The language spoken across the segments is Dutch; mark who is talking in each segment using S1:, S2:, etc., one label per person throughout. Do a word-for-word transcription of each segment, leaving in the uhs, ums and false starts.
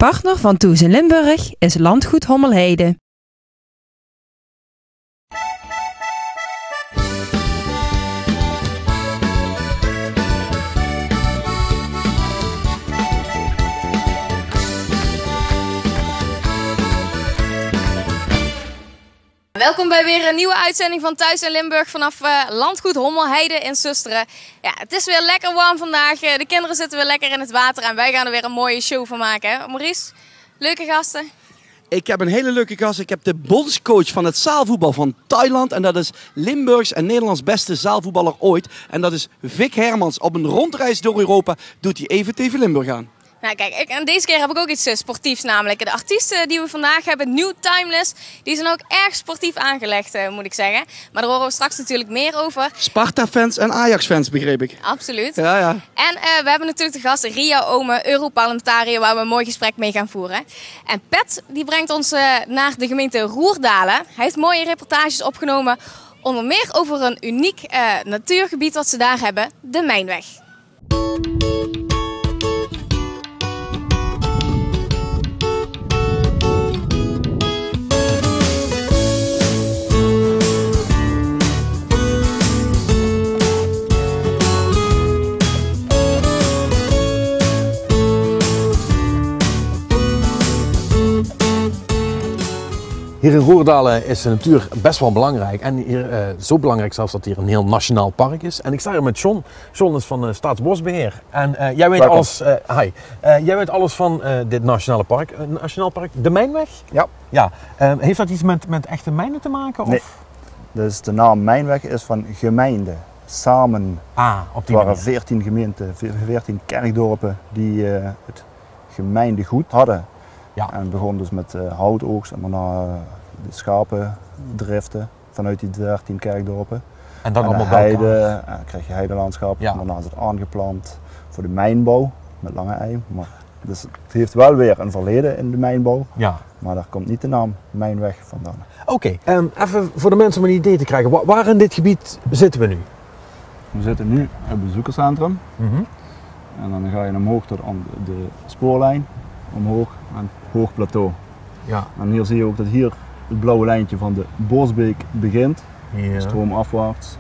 S1: Partner van Toes in Limburg is Landgoed Hommelheide.
S2: Welkom bij weer een nieuwe uitzending van Thuis in Limburg vanaf uh, Landgoed Hommelheide in Susteren. Ja, het is weer lekker warm vandaag. Uh, de kinderen zitten weer lekker in het water en wij gaan er weer een mooie show van maken. Hè? Maurice, leuke gasten.
S3: Ik heb een hele leuke gast. Ik heb de bondscoach van het zaalvoetbal van Thailand. En dat is Limburgs en Nederlands beste zaalvoetballer ooit. En dat is Vic Hermans. Op een rondreis door Europa doet hij even T V Limburg aan.
S2: Nou kijk, ik, en deze keer heb ik ook iets uh, sportiefs, namelijk de artiesten die we vandaag hebben, New Timeless, die zijn ook erg sportief aangelegd, uh, moet ik zeggen. Maar daar horen we straks natuurlijk meer over.
S3: Sparta-fans en Ajax-fans, begreep ik.
S2: Absoluut.
S3: Ja, ja.
S2: En uh, we hebben natuurlijk de gast Ria Ome, Europarlementariër, waar we een mooi gesprek mee gaan voeren. En Pet, die brengt ons uh, naar de gemeente Roerdalen. Hij heeft mooie reportages opgenomen, onder meer over een uniek uh, natuurgebied wat ze daar hebben, de Mijnweg.
S4: Hier in Roerdalen is de natuur best wel belangrijk. En hier, uh, zo belangrijk zelfs dat hier een heel nationaal park is. En ik sta hier met John. John is van uh, Staatsbosbeheer. En uh, jij, weet alles, uh, hi. Uh, jij weet alles van uh, dit nationale park. Uh, nationaal park, de Mijnweg?
S5: Ja.
S4: ja. Uh, heeft dat iets met, met echte mijnen te maken? Of?
S5: Nee. Dus de naam Mijnweg is van gemeente. Samen.
S4: Ah, op die
S5: het waren
S4: manier.
S5: veertien gemeenten, veertien kerkdorpen die uh, het gemeentegoed hadden.
S4: Ja.
S5: En het begon dus met uh, houtoogst en daarna uh, de schapendriften vanuit die dertien kerkdorpen.
S4: En dan
S5: en
S4: allemaal
S5: de heide,
S4: bij
S5: en dan krijg je heidelandschap.
S4: Ja.
S5: En daarna is het aangeplant voor de mijnbouw met lange ei. Maar, dus het heeft wel weer een verleden in de mijnbouw.
S4: Ja.
S5: Maar daar komt niet de naam Mijnweg vandaan.
S4: Oké, okay. um, even voor de mensen om een idee te krijgen. Waar, waar in dit gebied zitten we nu?
S5: We zitten nu op het bezoekerscentrum.
S4: Mm-hmm.
S5: En dan ga je omhoog tot aan de spoorlijn, omhoog aan hoog plateau.
S4: Ja.
S5: En hier zie je ook dat hier het blauwe lijntje van de Bosbeek begint,
S4: Ja.
S5: stroomafwaarts.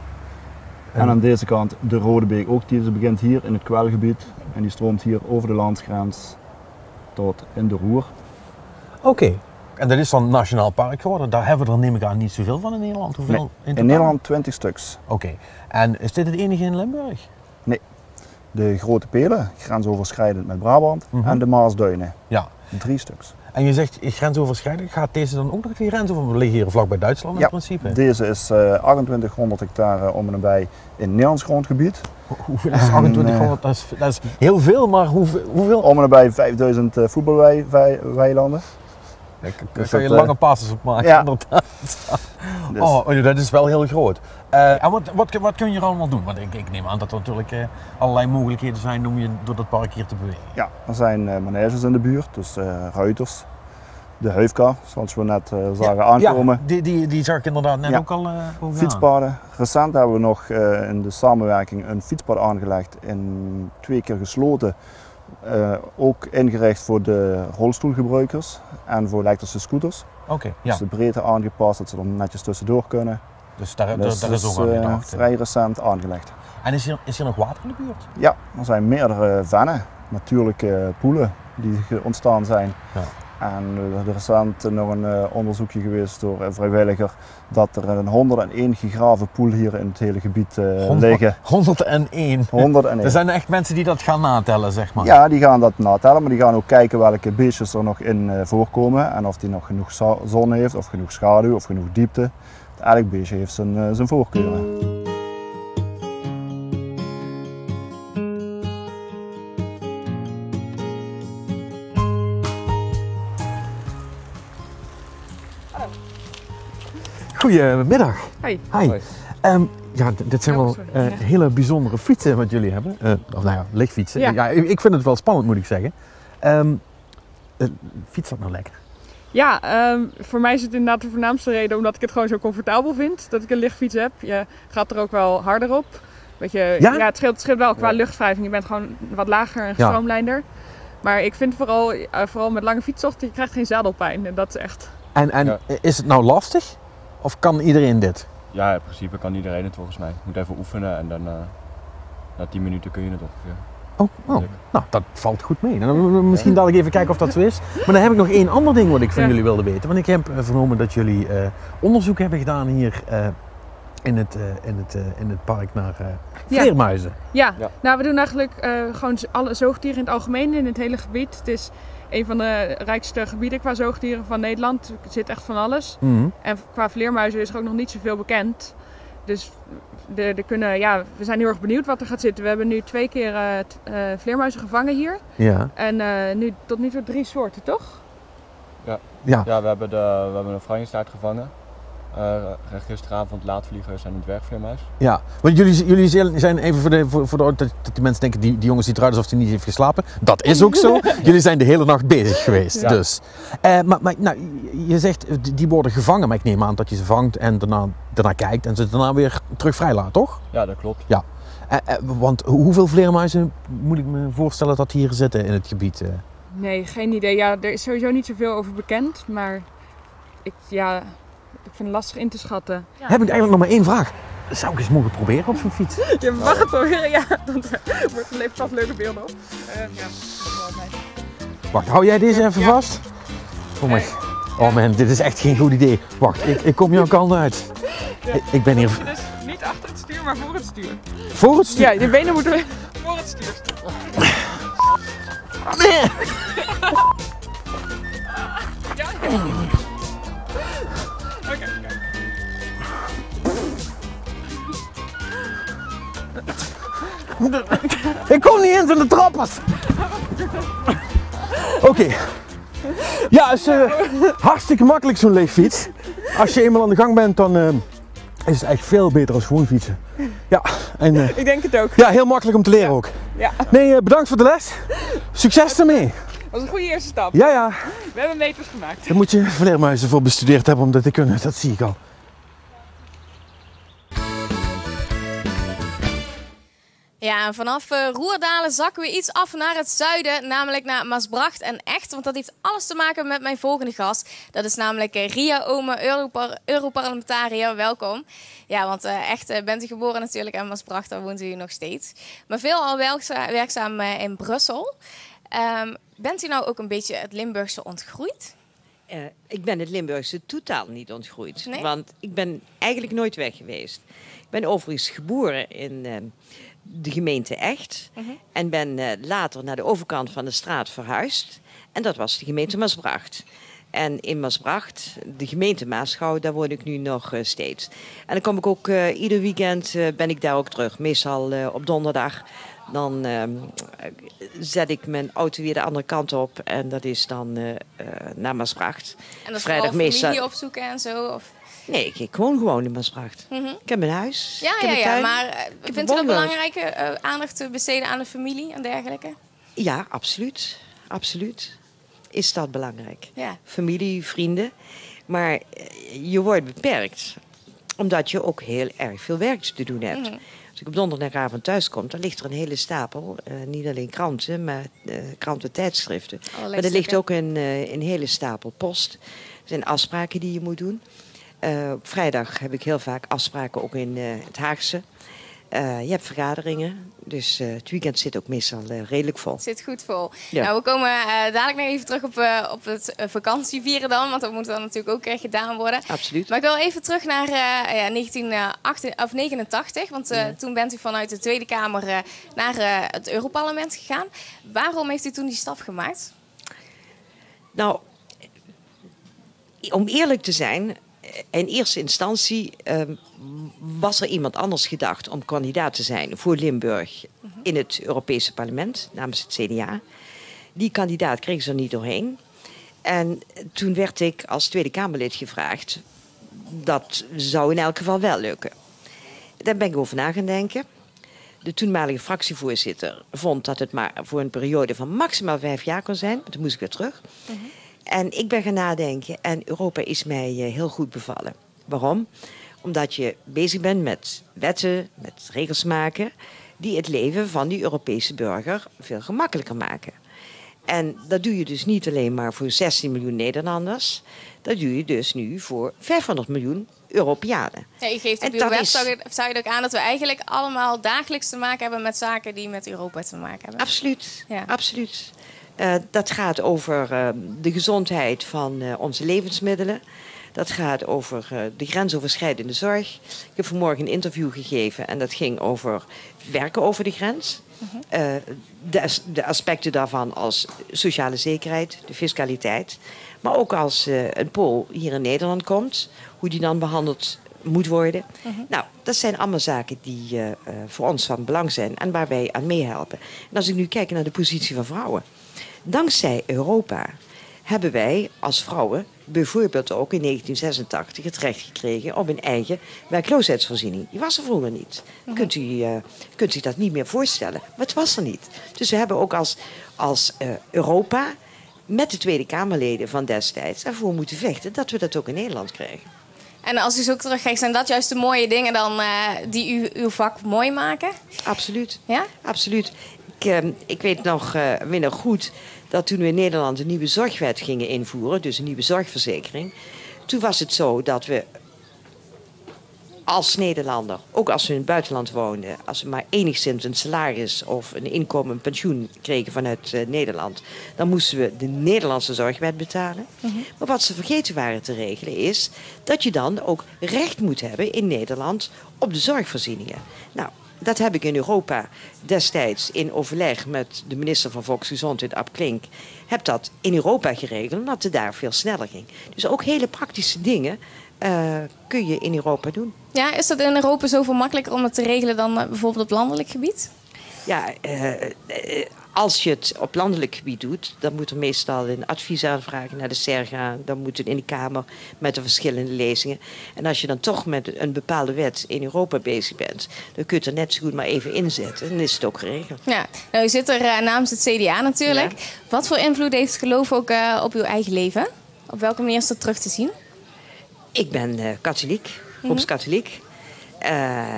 S5: En,
S4: En
S5: aan deze kant de Rode Beek ook, die begint hier in het kwelgebied en die stroomt hier over de landsgrens tot in de Roer.
S4: Oké, okay. En dat is dan nationaal park geworden. Daar hebben we er neem ik aan niet zoveel van in Nederland. Hoeveel
S5: Nee,
S4: in,
S5: in Nederland twintig stuks.
S4: Oké, okay. En is dit het enige in Limburg?
S5: Nee, de Grote Pelen, grensoverschrijdend met Brabant,
S4: mm-hmm.
S5: en de Maasduinen.
S4: Ja.
S5: Drie stuks.
S4: En je zegt grensoverschrijdend, gaat deze dan ook nog die grens over? We liggen hier vlakbij Duitsland in
S5: ja,
S4: principe.
S5: Deze is uh, achtentwintighonderd hectare om en nabij in Nederlands grondgebied.
S4: Hoeveel is achtentwintighonderd? Dat is, dat is heel veel, maar hoeveel? hoeveel?
S5: Om en nabij vijfduizend uh, voetbalweilanden.
S4: Daar kan
S5: Dus
S4: je
S5: dat,
S4: lange
S5: uh,
S4: passes op maken,
S5: ja.
S4: inderdaad. Dus. Oh, dat is wel heel groot. Uh, en wat, wat, wat kun je er allemaal doen? Want ik, ik neem aan dat er natuurlijk uh, allerlei mogelijkheden zijn om je door dat park hier te bewegen.
S5: Ja, er zijn uh, maneges in de buurt, dus uh, ruiters. De Heufka, zoals we net uh, zagen
S4: ja,
S5: aankomen.
S4: Ja, die, die, die zag ik inderdaad net
S5: ja.
S4: ook al uh, over.
S5: Fietspaden. Recent hebben we nog uh, in de samenwerking een fietspad aangelegd en twee keer gesloten. Uh, ook ingericht voor de rolstoelgebruikers en voor elektrische scooters.
S4: Oké, okay, ja.
S5: Dus de breedte aangepast, dat ze er netjes tussendoor kunnen.
S4: Dus daar,
S5: dus
S4: daar is ook aan
S5: uh,
S4: gedacht.
S5: vrij recent aangelegd.
S4: En is hier, is hier nog water in de buurt?
S5: Ja, er zijn meerdere vennen, natuurlijke poelen die ontstaan zijn. Ja. En er is recent nog een uh, onderzoekje geweest door een vrijwilliger dat er een honderdéén gegraven poel hier in het hele gebied uh, liggen.
S4: honderdéén?
S5: honderdéén.
S4: Er zijn echt mensen die dat gaan natellen, zeg maar.
S5: Ja, die gaan dat natellen, maar die gaan ook kijken welke beestjes er nog in uh, voorkomen en of die nog genoeg zon heeft, of genoeg schaduw, of genoeg diepte. Elk beestje heeft zijn, uh, zijn voorkeuren.
S4: Goedemiddag.
S6: Hi.
S4: Hi. Um, ja, dit zijn wel uh, hele bijzondere fietsen wat jullie hebben. Uh, of nou ja, lichtfietsen. Ja. Ja, ik vind het wel spannend, moet ik zeggen. Um, uh, fiets dat nou lekker?
S6: Ja, um, voor mij is het inderdaad de voornaamste reden omdat ik het gewoon zo comfortabel vind. Dat ik een lichtfiets heb. Je gaat er ook wel harder op. Beetje, ja? Ja, het scheelt, het scheelt wel qua ja. luchtwrijving. Je bent gewoon wat lager en gestroomlijnder. Ja. Maar ik vind vooral, uh, vooral met lange fietstochten, je krijgt geen zadelpijn. En dat is echt...
S4: En, en
S7: Ja.
S4: is het nou lastig? Of kan iedereen dit?
S7: Ja, in principe kan iedereen het volgens mij. Je moet even oefenen en dan uh, na tien minuten kun je het ongeveer.
S4: Oh, oh, nou, dat valt goed mee. Dan misschien dadelijk even kijken of dat zo is. Maar dan heb ik nog één ander ding wat ik van
S6: Ja.
S4: jullie wilde weten. Want ik heb uh, vernomen dat jullie uh, onderzoek hebben gedaan hier uh, in, het, uh, in, het, uh, in het park naar uh,
S6: Ja.
S4: vleermuizen.
S6: Ja.
S7: Ja.
S6: nou we doen eigenlijk uh, gewoon alle zoogdieren in het algemeen in het hele gebied. Het is een van de rijkste gebieden qua zoogdieren van Nederland. Er zit echt van alles.
S4: Mm-hmm.
S6: En qua vleermuizen is er ook nog niet zoveel bekend. Dus de, de kunnen, ja, we zijn heel erg benieuwd wat er gaat zitten. We hebben nu twee keer uh, t, uh, vleermuizen gevangen hier.
S4: Ja.
S6: En uh, nu tot nu toe drie soorten, toch?
S7: Ja,
S4: Ja.
S7: ja we, hebben de, we hebben een franjestaart gevangen. Uh, gisteravond laatvliegers en een dwergvleermuis.
S4: Ja, want jullie, jullie zijn even voor de, voor, voor de dat, dat die mensen denken, die, die jongen ziet eruit alsof hij niet heeft geslapen. Dat is ook zo. Jullie zijn de hele nacht bezig geweest.
S7: Ja.
S4: Dus. Uh, maar maar nou, je zegt, die worden gevangen, maar ik neem aan dat je ze vangt en daarna, daarna kijkt en ze daarna weer terug vrijlaat, toch?
S7: Ja, dat klopt.
S4: Ja. Uh, uh, want hoeveel vleermuizen moet ik me voorstellen dat hier zitten in het gebied? Uh?
S6: Nee, geen idee. Ja, er is sowieso niet zoveel over bekend. Maar ik, ja, ik vind het lastig in te schatten.
S4: Ja. Heb ik eigenlijk nog maar één vraag. Zou ik eens mogen proberen op zo'n fiets?
S6: Je mag het proberen, ja. Dan wordt er vast leuke beelden op. Uh, ja, dat is wel fijn.
S4: Wacht, hou jij deze even
S6: Ja.
S4: vast? Kom maar. Oh man, dit is echt geen goed idee. Wacht, ik, ik kom jouw kant uit.
S6: Ja.
S4: Ik, ik ben hier...
S6: Dus niet achter het stuur, maar voor het stuur.
S4: Voor het stuur?
S6: Ja, je benen moeten voor het stuur staan.
S4: Nee.
S6: Ja, ja. Oké, okay, okay.
S4: Ik kom niet in van de trappers. Oké. Okay. Ja, het is uh, hartstikke makkelijk zo'n leegfiets. Als je eenmaal aan de gang bent, dan uh, is het echt veel beter als gewoon fietsen. Ja, en, uh,
S6: Ik denk het ook.
S4: ja, heel makkelijk om te leren ook.
S6: Ja.
S4: Nee, uh, bedankt voor de les. Succes ermee.
S6: Dat was een goede eerste stap.
S4: Ja, ja.
S6: We hebben meters gemaakt.
S4: Daar moet je vleermuizen voor bestudeerd hebben om dat te kunnen. Dat zie ik al.
S2: Ja, en vanaf uh, Roerdalen zakken we iets af naar het zuiden, namelijk naar Maasbracht en Echt. Want dat heeft alles te maken met mijn volgende gast. Dat is namelijk uh, Ria Oomen, Europar- Europarlementariër. Welkom. Ja, want uh, Echt uh, bent u geboren natuurlijk en Maasbracht, daar woont u nog steeds. Maar veel al werkza- werkzaam uh, in Brussel. Um, bent u nou ook een beetje het Limburgse ontgroeid?
S8: Uh, ik ben het Limburgse totaal niet ontgroeid.
S2: Nee?
S8: Want ik ben eigenlijk nooit weg geweest. Ik ben overigens geboren in uh, de gemeente Echt.
S2: Uh-huh.
S8: En ben uh, later naar de overkant van de straat verhuisd. En dat was de gemeente Maasbracht. En in Maasbracht, de gemeente Maasgouw, daar woon ik nu nog uh, steeds. En dan kom ik ook uh, ieder weekend uh, ben ik daar ook terug. Meestal uh, op donderdag. Dan uh, zet ik mijn auto weer de andere kant op. En dat is dan uh, uh, naar Maasbracht.
S2: En dat is
S8: Vrijdag
S2: vooral familie
S8: meestal-
S2: opzoeken en zo? Of?
S8: Nee, ik, ik woon gewoon in Maasbracht.
S2: Uh-huh.
S8: Ik heb mijn huis.
S2: Ja,
S8: ik heb
S2: ja,
S8: een
S2: ja.
S8: tuin.
S2: Maar uh,
S8: heb
S2: vindt
S8: een
S2: u dat
S8: woonhuis.
S2: belangrijke uh, aandacht te besteden aan de familie en dergelijke?
S8: Ja, absoluut. Absoluut. Is dat belangrijk.
S2: Ja.
S8: Familie, vrienden. Maar eh, je wordt beperkt. Omdat je ook heel erg veel werk te doen hebt.
S2: Mm-hmm.
S8: Als ik op donderdagavond thuis kom, dan ligt er een hele stapel. Uh, niet alleen kranten, maar uh, kranten, tijdschriften.
S2: Allerlei
S8: Maar er ligt
S2: stukken.
S8: ook een, uh, een hele stapel post. Er zijn afspraken die je moet doen. Uh, op vrijdag heb ik heel vaak afspraken ook in uh, het Haagse. Uh, je hebt vergaderingen, dus uh, het weekend zit ook meestal uh, redelijk vol.
S2: Zit goed vol.
S8: Ja.
S2: Nou, we komen uh, dadelijk nog even terug op, uh, op het uh, vakantievieren dan. Want dat moet dan natuurlijk ook uh, gedaan worden.
S8: Absoluut.
S2: Maar ik wil even terug naar uh, ja, negentien negenentachtig. Want uh,
S8: Ja.
S2: toen bent u vanuit de Tweede Kamer uh, naar uh, het Europarlement gegaan. Waarom heeft u toen die stap gemaakt?
S8: Nou, om eerlijk te zijn, in eerste instantie uh, was er iemand anders gedacht om kandidaat te zijn voor Limburg uh-huh. in het Europese parlement namens het C D A. Die kandidaat kreeg ze er niet doorheen. En toen werd ik als Tweede Kamerlid gevraagd. Dat zou in elk geval wel lukken. Daar ben ik over na gaan denken. De toenmalige fractievoorzitter vond dat het maar voor een periode van maximaal vijf jaar kon zijn. Toen moest ik weer terug. Uh-huh. En ik ben gaan nadenken en Europa is mij heel goed bevallen. Waarom? Omdat je bezig bent met wetten, met regels maken die het leven van die Europese burger veel gemakkelijker maken. En dat doe je dus niet alleen maar voor zestien miljoen Nederlanders. Dat doe je dus nu voor vijfhonderd miljoen Europeanen.
S2: Ja, je geeft op je website is... ook aan dat we eigenlijk allemaal dagelijks te maken hebben met zaken die met Europa te maken hebben.
S8: Absoluut, ja. absoluut. Uh, dat gaat over uh, de gezondheid van uh, onze levensmiddelen. Dat gaat over uh, de grensoverschrijdende zorg. Ik heb vanmorgen een interview gegeven en dat ging over werken over de grens. Uh-huh. Uh, de, de aspecten daarvan als sociale zekerheid, de fiscaliteit. Maar ook als uh, een Pool hier in Nederland komt, hoe die dan behandeld moet worden. Uh-huh. Nou, dat zijn allemaal zaken die uh, uh, voor ons van belang zijn en waar wij aan meehelpen. En als ik nu kijk naar de positie van vrouwen. Dankzij Europa hebben wij als vrouwen bijvoorbeeld ook in negentien zesentachtig het recht gekregen op een eigen werkloosheidsvoorziening. Die was er vroeger niet. Uh-huh. Kunt u uh, kunt u dat niet meer voorstellen? Maar het was er niet. Dus we hebben ook als, als uh, Europa met de Tweede Kamerleden van destijds ervoor moeten vechten dat we dat ook in Nederland krijgen.
S2: En als u zo terugkijkt, zijn dat juist de mooie dingen dan uh, die u, uw vak mooi maken?
S8: Absoluut.
S2: Ja?
S8: Absoluut. Ik, uh, ik weet nog, uh, weet nog goed dat toen we in Nederland een nieuwe zorgwet gingen invoeren, dus een nieuwe zorgverzekering, toen was het zo dat we als Nederlander, ook als we in het buitenland woonden, als we maar enigszins een salaris of een inkomen, een pensioen kregen vanuit uh, Nederland, dan moesten we de Nederlandse zorgwet betalen. Mm-hmm. Maar wat ze vergeten waren te regelen is dat je dan ook recht moet hebben in Nederland op de zorgvoorzieningen. Nou, dat heb ik in Europa destijds in overleg met de minister van Volksgezondheid, Ab Klink, heb dat in Europa geregeld, omdat het daar veel sneller ging. Dus ook hele praktische dingen uh, kun je in Europa doen.
S2: Ja, is dat in Europa zoveel makkelijker om het te regelen dan uh, bijvoorbeeld op landelijk gebied?
S8: Ja, uh, uh, als je het op landelijk gebied doet, dan moet er meestal een advies aanvragen naar de S E R gaan. Dan moet het in de Kamer met de verschillende lezingen. En als je dan toch met een bepaalde wet in Europa bezig bent, dan kun je het er net zo goed maar even inzetten. Dan is het ook geregeld.
S2: Ja, nou, u zit er uh, namens het C D A natuurlijk. Ja. Wat voor invloed heeft het geloof ook uh, op uw eigen leven? Op welke manier is dat terug te zien?
S8: Ik ben uh, katholiek, rooms-katholiek. Uh,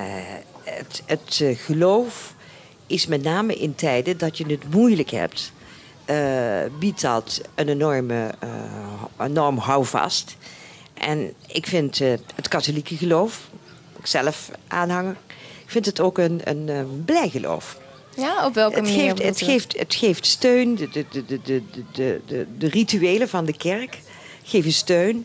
S8: het het uh, geloof is met name in tijden dat je het moeilijk hebt, uh, biedt dat een enorme uh, enorm houvast. En ik vind uh, het katholieke geloof, ik zelf aanhanger, ik vind het ook een, een, een blij geloof.
S2: Ja, op welke
S8: het
S2: manier?
S8: Geeft, het, geeft, het geeft steun, de, de, de, de, de, de, de, de rituelen van de kerk geven steun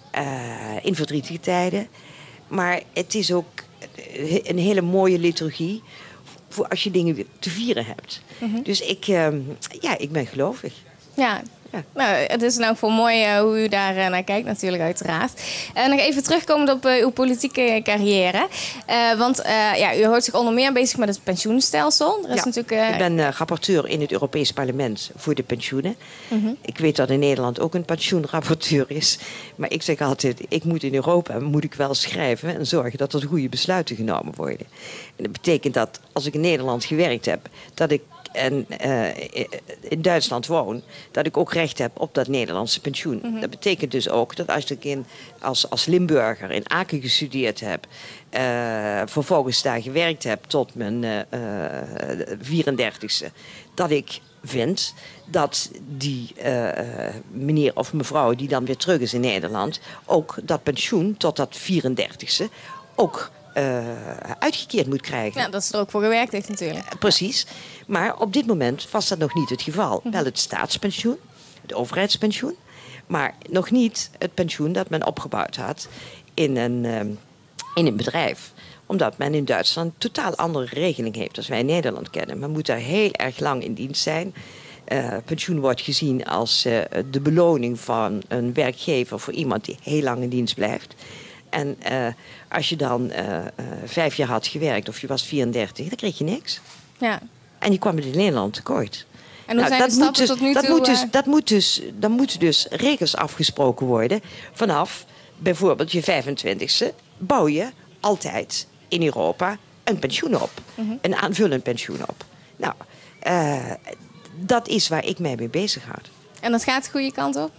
S8: uh, in verdrietige tijden. Maar het is ook een hele mooie liturgie voor als je dingen te vieren hebt. Mm-hmm. Dus ik, uh, ja, ik ben gelovig.
S2: Ja, ja. Nou, het is nou voor mooi uh, hoe u daar uh, naar kijkt natuurlijk uiteraard. Uh, nog even terugkomend op uh, uw politieke carrière. Uh, want uh, ja, u houdt zich onder meer bezig met het pensioenstelsel. Er is
S8: ja,
S2: natuurlijk, uh...
S8: ik ben uh, rapporteur in het Europees Parlement voor de pensioenen. Mm-hmm. Ik weet dat in Nederland ook een pensioenrapporteur is. Maar ik zeg altijd, ik moet in Europa moet ik wel schrijven en zorgen dat er goede besluiten genomen worden. En dat betekent dat als ik in Nederland gewerkt heb, dat ik en uh, in Duitsland woon, dat ik ook recht heb op dat Nederlandse pensioen. Mm-hmm. Dat betekent dus ook dat als ik in, als, als Limburger in Aken gestudeerd heb, uh, vervolgens daar gewerkt heb tot mijn uh, vierendertigste, dat ik vind dat die uh, meneer of mevrouw die dan weer terug is in Nederland, ook dat pensioen tot dat vierendertigste ook Uh, uitgekeerd moet krijgen.
S2: Ja, dat ze er ook voor gewerkt heeft natuurlijk.
S8: Uh, precies. Maar op dit moment was dat nog niet het geval. Mm-hmm. Wel het staatspensioen, het overheidspensioen, maar nog niet het pensioen dat men opgebouwd had in een, uh, in een bedrijf. Omdat men in Duitsland een totaal andere regeling heeft dan wij in Nederland kennen. Men moet daar heel erg lang in dienst zijn. Uh, pensioen wordt gezien als uh, de beloning van een werkgever voor iemand die heel lang in dienst blijft. En uh, als je dan uh, uh, vijf jaar had gewerkt of je was vierendertig, dan kreeg je niks.
S2: Ja.
S8: En je kwam in Nederland tekort.
S2: En hoe nou, zijn de stappen
S8: dus,
S2: tot nu
S8: dat
S2: toe?
S8: Moet dus,
S2: uh...
S8: dat moet dus, dan moeten dus regels afgesproken worden. Vanaf bijvoorbeeld je vijfentwintigste bouw je altijd in Europa een pensioen op. Mm-hmm. Een aanvullend pensioen op. Nou, uh, dat is waar ik mij mee bezig houd.
S2: En dat gaat de goede kant op?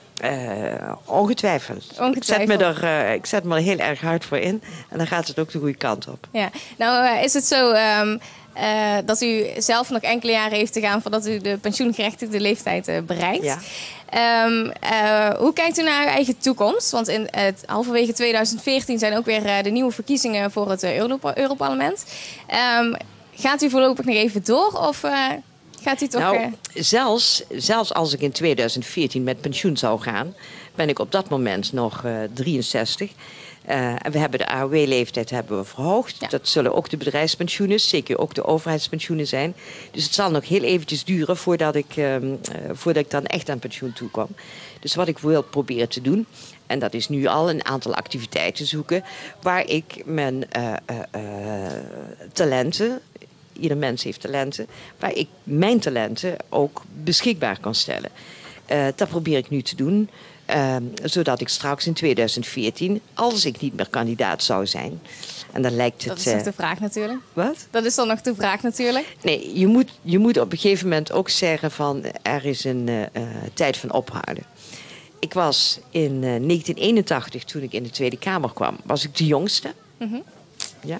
S8: Uh, ongetwijfeld.
S2: ongetwijfeld.
S8: Ik zet, me er, uh, ik zet me er heel erg hard voor in. En dan gaat het ook de goede kant op.
S2: Ja. Nou uh, is het zo... Um, Uh, dat u zelf nog enkele jaren heeft te gaan voordat u de pensioengerechtigde leeftijd uh, bereikt. Ja. Um, uh, hoe kijkt u naar uw eigen toekomst? Want in uh, halverwege tweeduizend veertien zijn ook weer uh, de nieuwe verkiezingen voor het uh, Europa- Europarlement. Um, gaat u voorlopig nog even door of uh, gaat u toch...
S8: Nou,
S2: uh...
S8: zelfs, zelfs als ik in tweeduizend veertien met pensioen zou gaan, ben ik op dat moment nog uh, drieënzestig. Uh, en we hebben de A O W-leeftijd hebben we verhoogd. Ja. Dat zullen ook de bedrijfspensioenen, zeker ook de overheidspensioenen zijn. Dus het zal nog heel eventjes duren voordat ik, uh, uh, voordat ik dan echt aan pensioen toekom. Dus wat ik wil proberen te doen, en dat is nu al een aantal activiteiten zoeken, waar ik mijn uh, uh, uh, talenten, ieder mens heeft talenten, waar ik mijn talenten ook beschikbaar kan stellen. Uh, dat probeer ik nu te doen. Uh, zodat ik straks in tweeduizend veertien, als ik niet meer kandidaat zou zijn. En dan lijkt het.
S2: Dat is nog uh, de vraag natuurlijk.
S8: Wat?
S2: Dat is dan nog de vraag natuurlijk.
S8: Nee, je moet, je moet op een gegeven moment ook zeggen van er is een uh, uh, tijd van ophouden. Ik was in uh, negentien eenentachtig, toen ik in de Tweede Kamer kwam, was ik de jongste. Mm-hmm. Ja.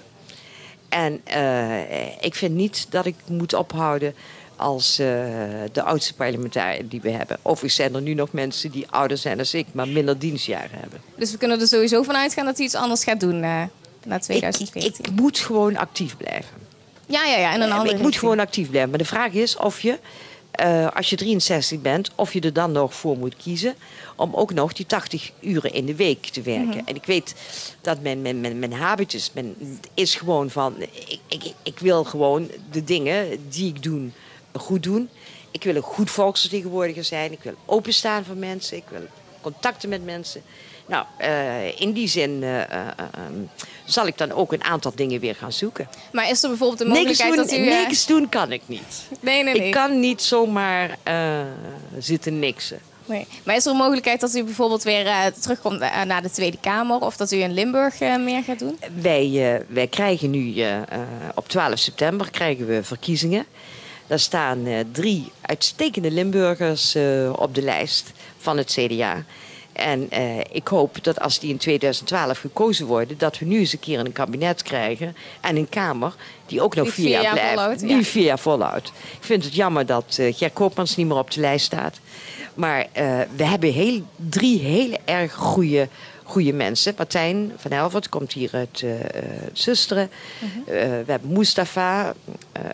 S8: En uh, ik vind niet dat ik moet ophouden als uh, de oudste parlementariër die we hebben. Overigens zijn er nu nog mensen die ouder zijn dan ik, maar minder dienstjaren hebben.
S2: Dus we kunnen er sowieso van uitgaan dat u iets anders gaat doen uh, na tweeduizend veertien?
S8: Ik, ik moet gewoon actief blijven.
S2: Ja, ja, ja. En een
S8: uh,
S2: andere
S8: ik
S2: richting.
S8: moet gewoon actief blijven. Maar de vraag is of je, uh, als je drieënzestig bent, of je er dan nog voor moet kiezen om ook nog die tachtig uren in de week te werken. Mm-hmm. En ik weet dat mijn, mijn, mijn, mijn habitus mijn, is gewoon van, ik, ik, ik wil gewoon de dingen die ik doe goed doen. Ik wil een goed volksvertegenwoordiger zijn. Ik wil openstaan voor mensen. Ik wil contacten met mensen. Nou, uh, in die zin uh, uh, um, zal ik dan ook een aantal dingen weer gaan zoeken.
S2: Maar is er bijvoorbeeld de mogelijkheid
S8: niks doen,
S2: dat u... Uh...
S8: Niks doen kan ik niet.
S2: Nee, nee, nee.
S8: Ik kan niet zomaar uh, zitten niksen.
S2: Nee. Maar is er een mogelijkheid dat u bijvoorbeeld weer uh, terugkomt uh, naar de Tweede Kamer? Of dat u in Limburg uh, meer gaat doen?
S8: Wij, uh, wij krijgen nu uh, uh, op twaalf september krijgen we verkiezingen. Daar staan uh, drie uitstekende Limburgers uh, op de lijst van het C D A. En uh, ik hoop dat als die in tweeduizend twaalf gekozen worden, dat we nu eens een keer een kabinet krijgen en een Kamer die ook nog
S2: die
S8: vier, vier jaar blijft.
S2: Volhoudt,
S8: die
S2: ja.
S8: vier jaar volhoudt. Ik vind het jammer dat uh, Ger Koopmans niet meer op de lijst staat. Maar uh, we hebben heel, drie hele erg goede, goede mensen. Martijn van Helvert komt hier uit uh, Zusteren. Uh-huh. Uh, we hebben Mustafa, uh,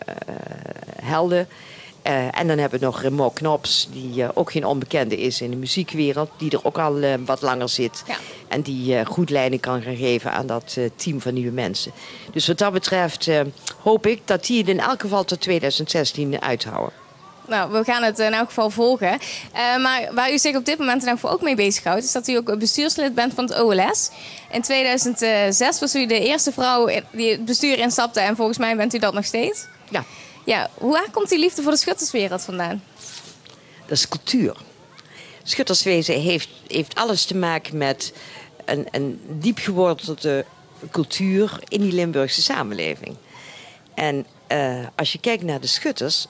S8: Helde. Uh, en dan hebben we nog Remo Knops, die uh, ook geen onbekende is in de muziekwereld. Die er ook al uh, wat langer zit. Ja. En die uh, goed leiding kan gaan geven aan dat uh, team van nieuwe mensen. Dus wat dat betreft uh, hoop ik dat die het in elk geval tot tweeduizend zestien uithouden.
S2: Nou, we gaan het in elk geval volgen. Uh, maar waar u zich op dit moment in elk geval ook mee bezighoudt, is dat u ook bestuurslid bent van het O L S. In tweeduizend zes was u de eerste vrouw die het bestuur instapte en volgens mij bent u dat nog steeds.
S8: Ja.
S2: Ja, waar komt die liefde voor de schutterswereld vandaan?
S8: Dat is cultuur. Schutterswezen heeft, heeft alles te maken met een, een diep gewortelde cultuur in die Limburgse samenleving. En uh, als je kijkt naar de schutters,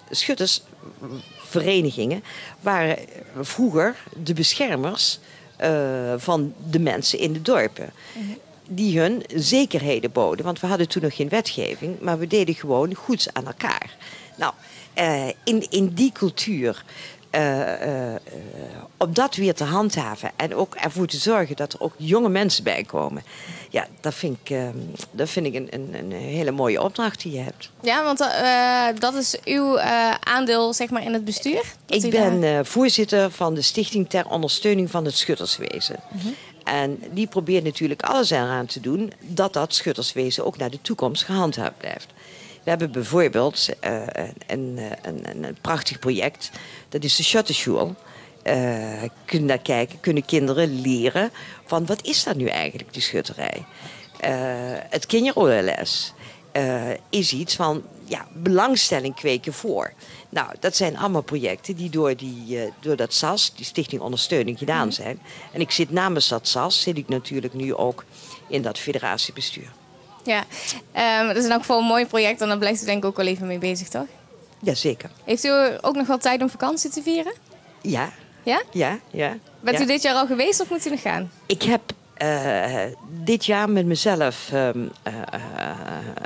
S8: schuttersverenigingen waren vroeger de beschermers uh, van de mensen in de dorpen. Mm-hmm. Die hun zekerheden boden. Want we hadden toen nog geen wetgeving, maar we deden gewoon goeds aan elkaar. Nou, uh, in, in die cultuur, uh, uh, om dat weer te handhaven en ook ervoor te zorgen dat er ook jonge mensen bij komen. Ja, dat vind ik, uh, dat vind ik een, een, een hele mooie opdracht die je hebt.
S2: Ja, want uh, dat is uw uh, aandeel zeg maar, in het bestuur?
S8: Ik ben uh, voorzitter van de Stichting ter Ondersteuning van het Schutterswezen. Uh-huh. En die probeert natuurlijk alles eraan te doen dat dat schutterswezen ook naar de toekomst gehandhaafd blijft. We hebben bijvoorbeeld uh, een, een, een, een prachtig project, dat is de Schutterschool. Uh, kunnen daar kijken, kunnen kinderen leren van wat is dat nu eigenlijk, die schutterij. Uh, het kinder-O L S uh, is iets van ja, belangstelling kweken voor. Nou, dat zijn allemaal projecten die door, die, uh, door dat S A S, die Stichting Ondersteuning, gedaan zijn. En ik zit namens dat S A S, zit ik natuurlijk nu ook in dat federatiebestuur.
S2: Ja, um, dat is in elk geval een mooi project en daar blijft u denk ik ook wel even mee bezig, toch?
S8: Jazeker.
S2: Heeft u ook nog wel tijd om vakantie te vieren?
S8: Ja.
S2: Ja?
S8: Ja, ja.
S2: Bent
S8: ja.
S2: u dit jaar al geweest of moet u nog gaan?
S8: Ik heb uh, dit jaar met mezelf um, uh, uh,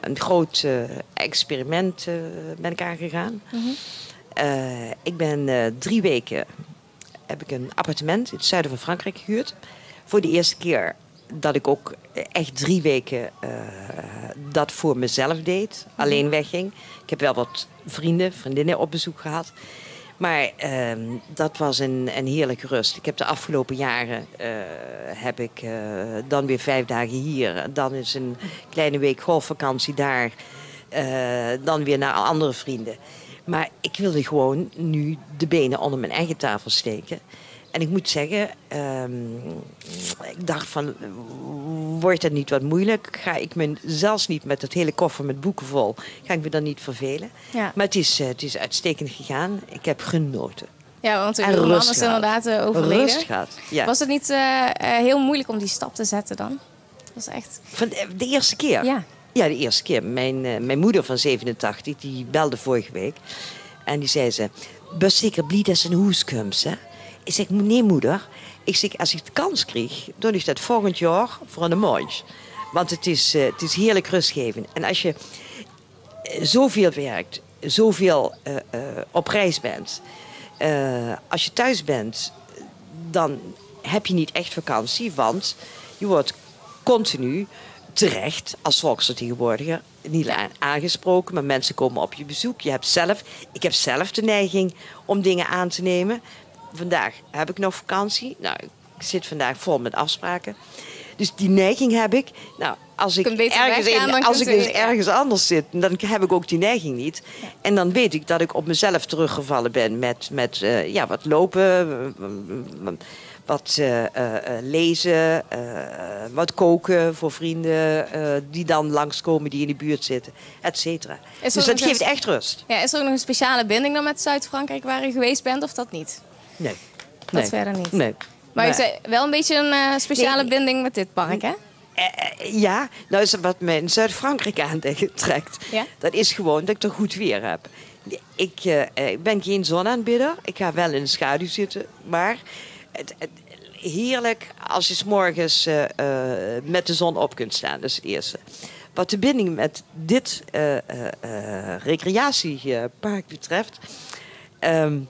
S8: een groot uh, experiment uh, ben ik aangegaan. Mm-hmm. uh, ik ben uh, drie weken heb ik een appartement in het zuiden van Frankrijk gehuurd. Voor de eerste keer dat ik ook echt drie weken uh, dat voor mezelf deed. Mm-hmm. Alleen wegging. Ik heb wel wat vrienden, vriendinnen op bezoek gehad. Maar uh, dat was een, een heerlijke rust. Ik heb de afgelopen jaren uh, heb ik uh, dan weer vijf dagen hier. Dan is een kleine week golfvakantie daar. Uh, dan weer naar andere vrienden. Maar ik wilde gewoon nu de benen onder mijn eigen tafel steken. En ik moet zeggen, um, ik dacht van, wordt het niet wat moeilijk? Ga ik me zelfs niet met het hele koffer met boeken vol, ga ik me dan niet vervelen? Ja. Maar het is, uh, het is uitstekend gegaan. Ik heb genoten.
S2: Ja, want uw man is inderdaad uh, overleden.
S8: Rust gehad, ja.
S2: Was het niet uh, uh, heel moeilijk om die stap te zetten dan? Dat was echt...
S8: Van de, de eerste keer?
S2: Ja.
S8: Ja, de eerste keer. Mijn, uh, mijn moeder van zevenentachtig, die belde vorige week. En die zei ze, best zeker blij dat ze een hoes komt, hè? Ik zeg, nee moeder, ik zeg, als ik de kans kreeg, dan is dat volgend jaar voor een maand. Want het is, uh, het is heerlijk rustgevend. En als je uh, zoveel werkt, zoveel uh, uh, op reis bent, uh, als je thuis bent, dan heb je niet echt vakantie, want je wordt continu terecht als volksvertegenwoordiger niet aangesproken, maar mensen komen op je bezoek. Je hebt zelf, ik heb zelf de neiging om dingen aan te nemen. Vandaag heb ik nog vakantie. Nou, ik zit vandaag vol met afspraken. Dus die neiging heb ik. Nou, als ik, ergens, in, als ik dus ergens anders zit, dan heb ik ook die neiging niet. Ja. En dan weet ik dat ik op mezelf teruggevallen ben met, met uh, ja, wat lopen, wat uh, uh, lezen, uh, wat koken voor vrienden uh, die dan langskomen, die in de buurt zitten, et cetera. Dus dat geeft een... echt rust.
S2: Ja, is er ook nog een speciale binding dan met Zuid-Frankrijk waar u geweest bent of dat niet?
S8: Nee.
S2: Dat
S8: nee.
S2: verder niet?
S8: Nee.
S2: Maar, maar u zei wel een beetje een uh, speciale nee. binding met dit park, hè?
S8: Uh, ja, nou is wat mij in Zuid-Frankrijk aantrekt. Ja? Dat is gewoon dat ik er goed weer heb. Ik, uh, ik ben geen zonaanbidder. Ik ga wel in de schaduw zitten. Maar het, het, heerlijk als je 's morgens uh, uh, met de zon op kunt staan. Dat is het eerste. Wat de binding met dit uh, uh, uh, recreatiepark betreft. Um,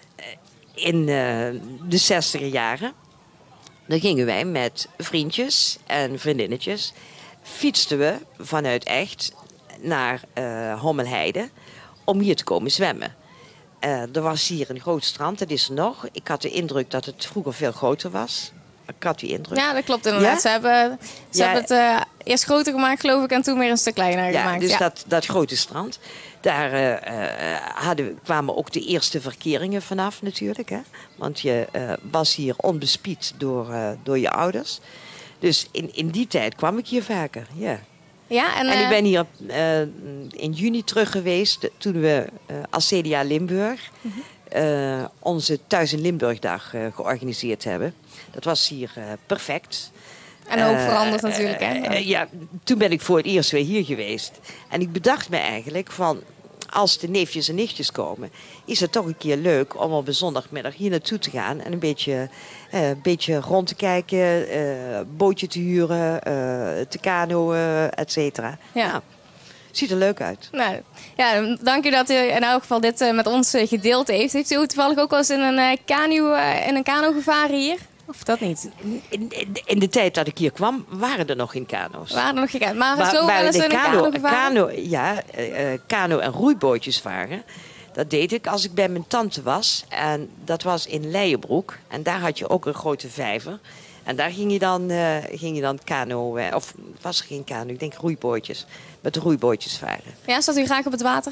S8: in uh, de zestiger jaren. Dan gingen wij met vriendjes en vriendinnetjes. Fietsten we vanuit Echt naar uh, Hommelheide. Om hier te komen zwemmen. Uh, er was hier een groot strand, dat is er nog. Ik had de indruk dat het vroeger veel groter was. Ik had die indruk.
S2: Ja, dat klopt inderdaad. Ja? Ze hebben, ze ja. hebben het uh, eerst groter gemaakt, geloof ik, en toen weer een stuk kleiner
S8: ja,
S2: gemaakt.
S8: Dus
S2: ja,
S8: dus dat, dat grote strand. Daar uh, hadden, kwamen ook de eerste verkeringen vanaf natuurlijk. Hè? Want je uh, was hier onbespied door, uh, door je ouders. Dus in, in die tijd kwam ik hier vaker, ja.
S2: Ja, en, uh...
S8: en ik ben hier uh, in juni terug geweest toen we uh, als C D A Limburg uh-huh. uh, onze Thuis in Limburgdag uh, georganiseerd hebben. Dat was hier uh, perfect.
S2: En ook uh, veranderd natuurlijk, hè?
S8: Uh, uh, ja, toen ben ik voor het eerst weer hier geweest. En ik bedacht me eigenlijk van, als de neefjes en nichtjes komen, is het toch een keer leuk om op een zondagmiddag hier naartoe te gaan en een beetje, uh, een beetje rond te kijken, uh, bootje te huren, uh, te kanoën, et cetera.
S2: Ja.
S8: Nou, ziet er leuk uit.
S2: Nou, ja, dank u dat u in elk geval dit uh, met ons uh, gedeeld heeft. Heeft u toevallig ook wel eens in een uh, kano, uh, in een kano gevaren hier? Of dat niet?
S8: In, in, in de tijd dat ik hier kwam, waren er nog geen kano's.
S2: Waren er nog geen kano's. Maar, maar zo wel eens in een kano, kano gevaren?
S8: Kano, ja, uh, kano en roeibootjes varen. Dat deed ik als ik bij mijn tante was. En dat was in Leijenbroek. En daar had je ook een grote vijver. En daar ging je dan, uh, ging je dan kano... Uh, of was er geen kano, ik denk roeibootjes. Met de roeibootjes varen.
S2: Ja, staat u graag op het water?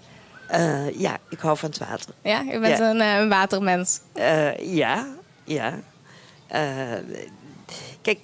S8: Uh, ja, ik hou van het water.
S2: Ja, u bent ja. een, uh, een watermens.
S8: Uh, ja, ja. Uh, kijk,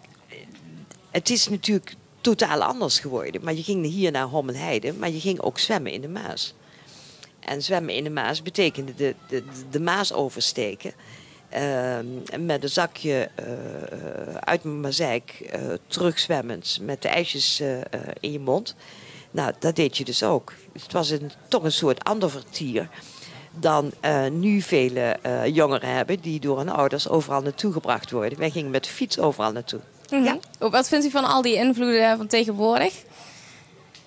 S8: het is natuurlijk totaal anders geworden. Maar je ging hier naar Hommelheide, maar je ging ook zwemmen in de Maas. En zwemmen in de Maas betekende de, de, de Maas oversteken. Uh, met een zakje uh, uit mijn Mazeik uh, terugzwemmend met de ijsjes uh, uh, in je mond. Nou, dat deed je dus ook. Het was een, toch een soort ander vertier dan uh, nu vele uh, jongeren hebben die door hun ouders overal naartoe gebracht worden. Wij gingen met de fiets overal naartoe.
S2: Mm-hmm. Ja. Wat vindt u van al die invloeden van tegenwoordig?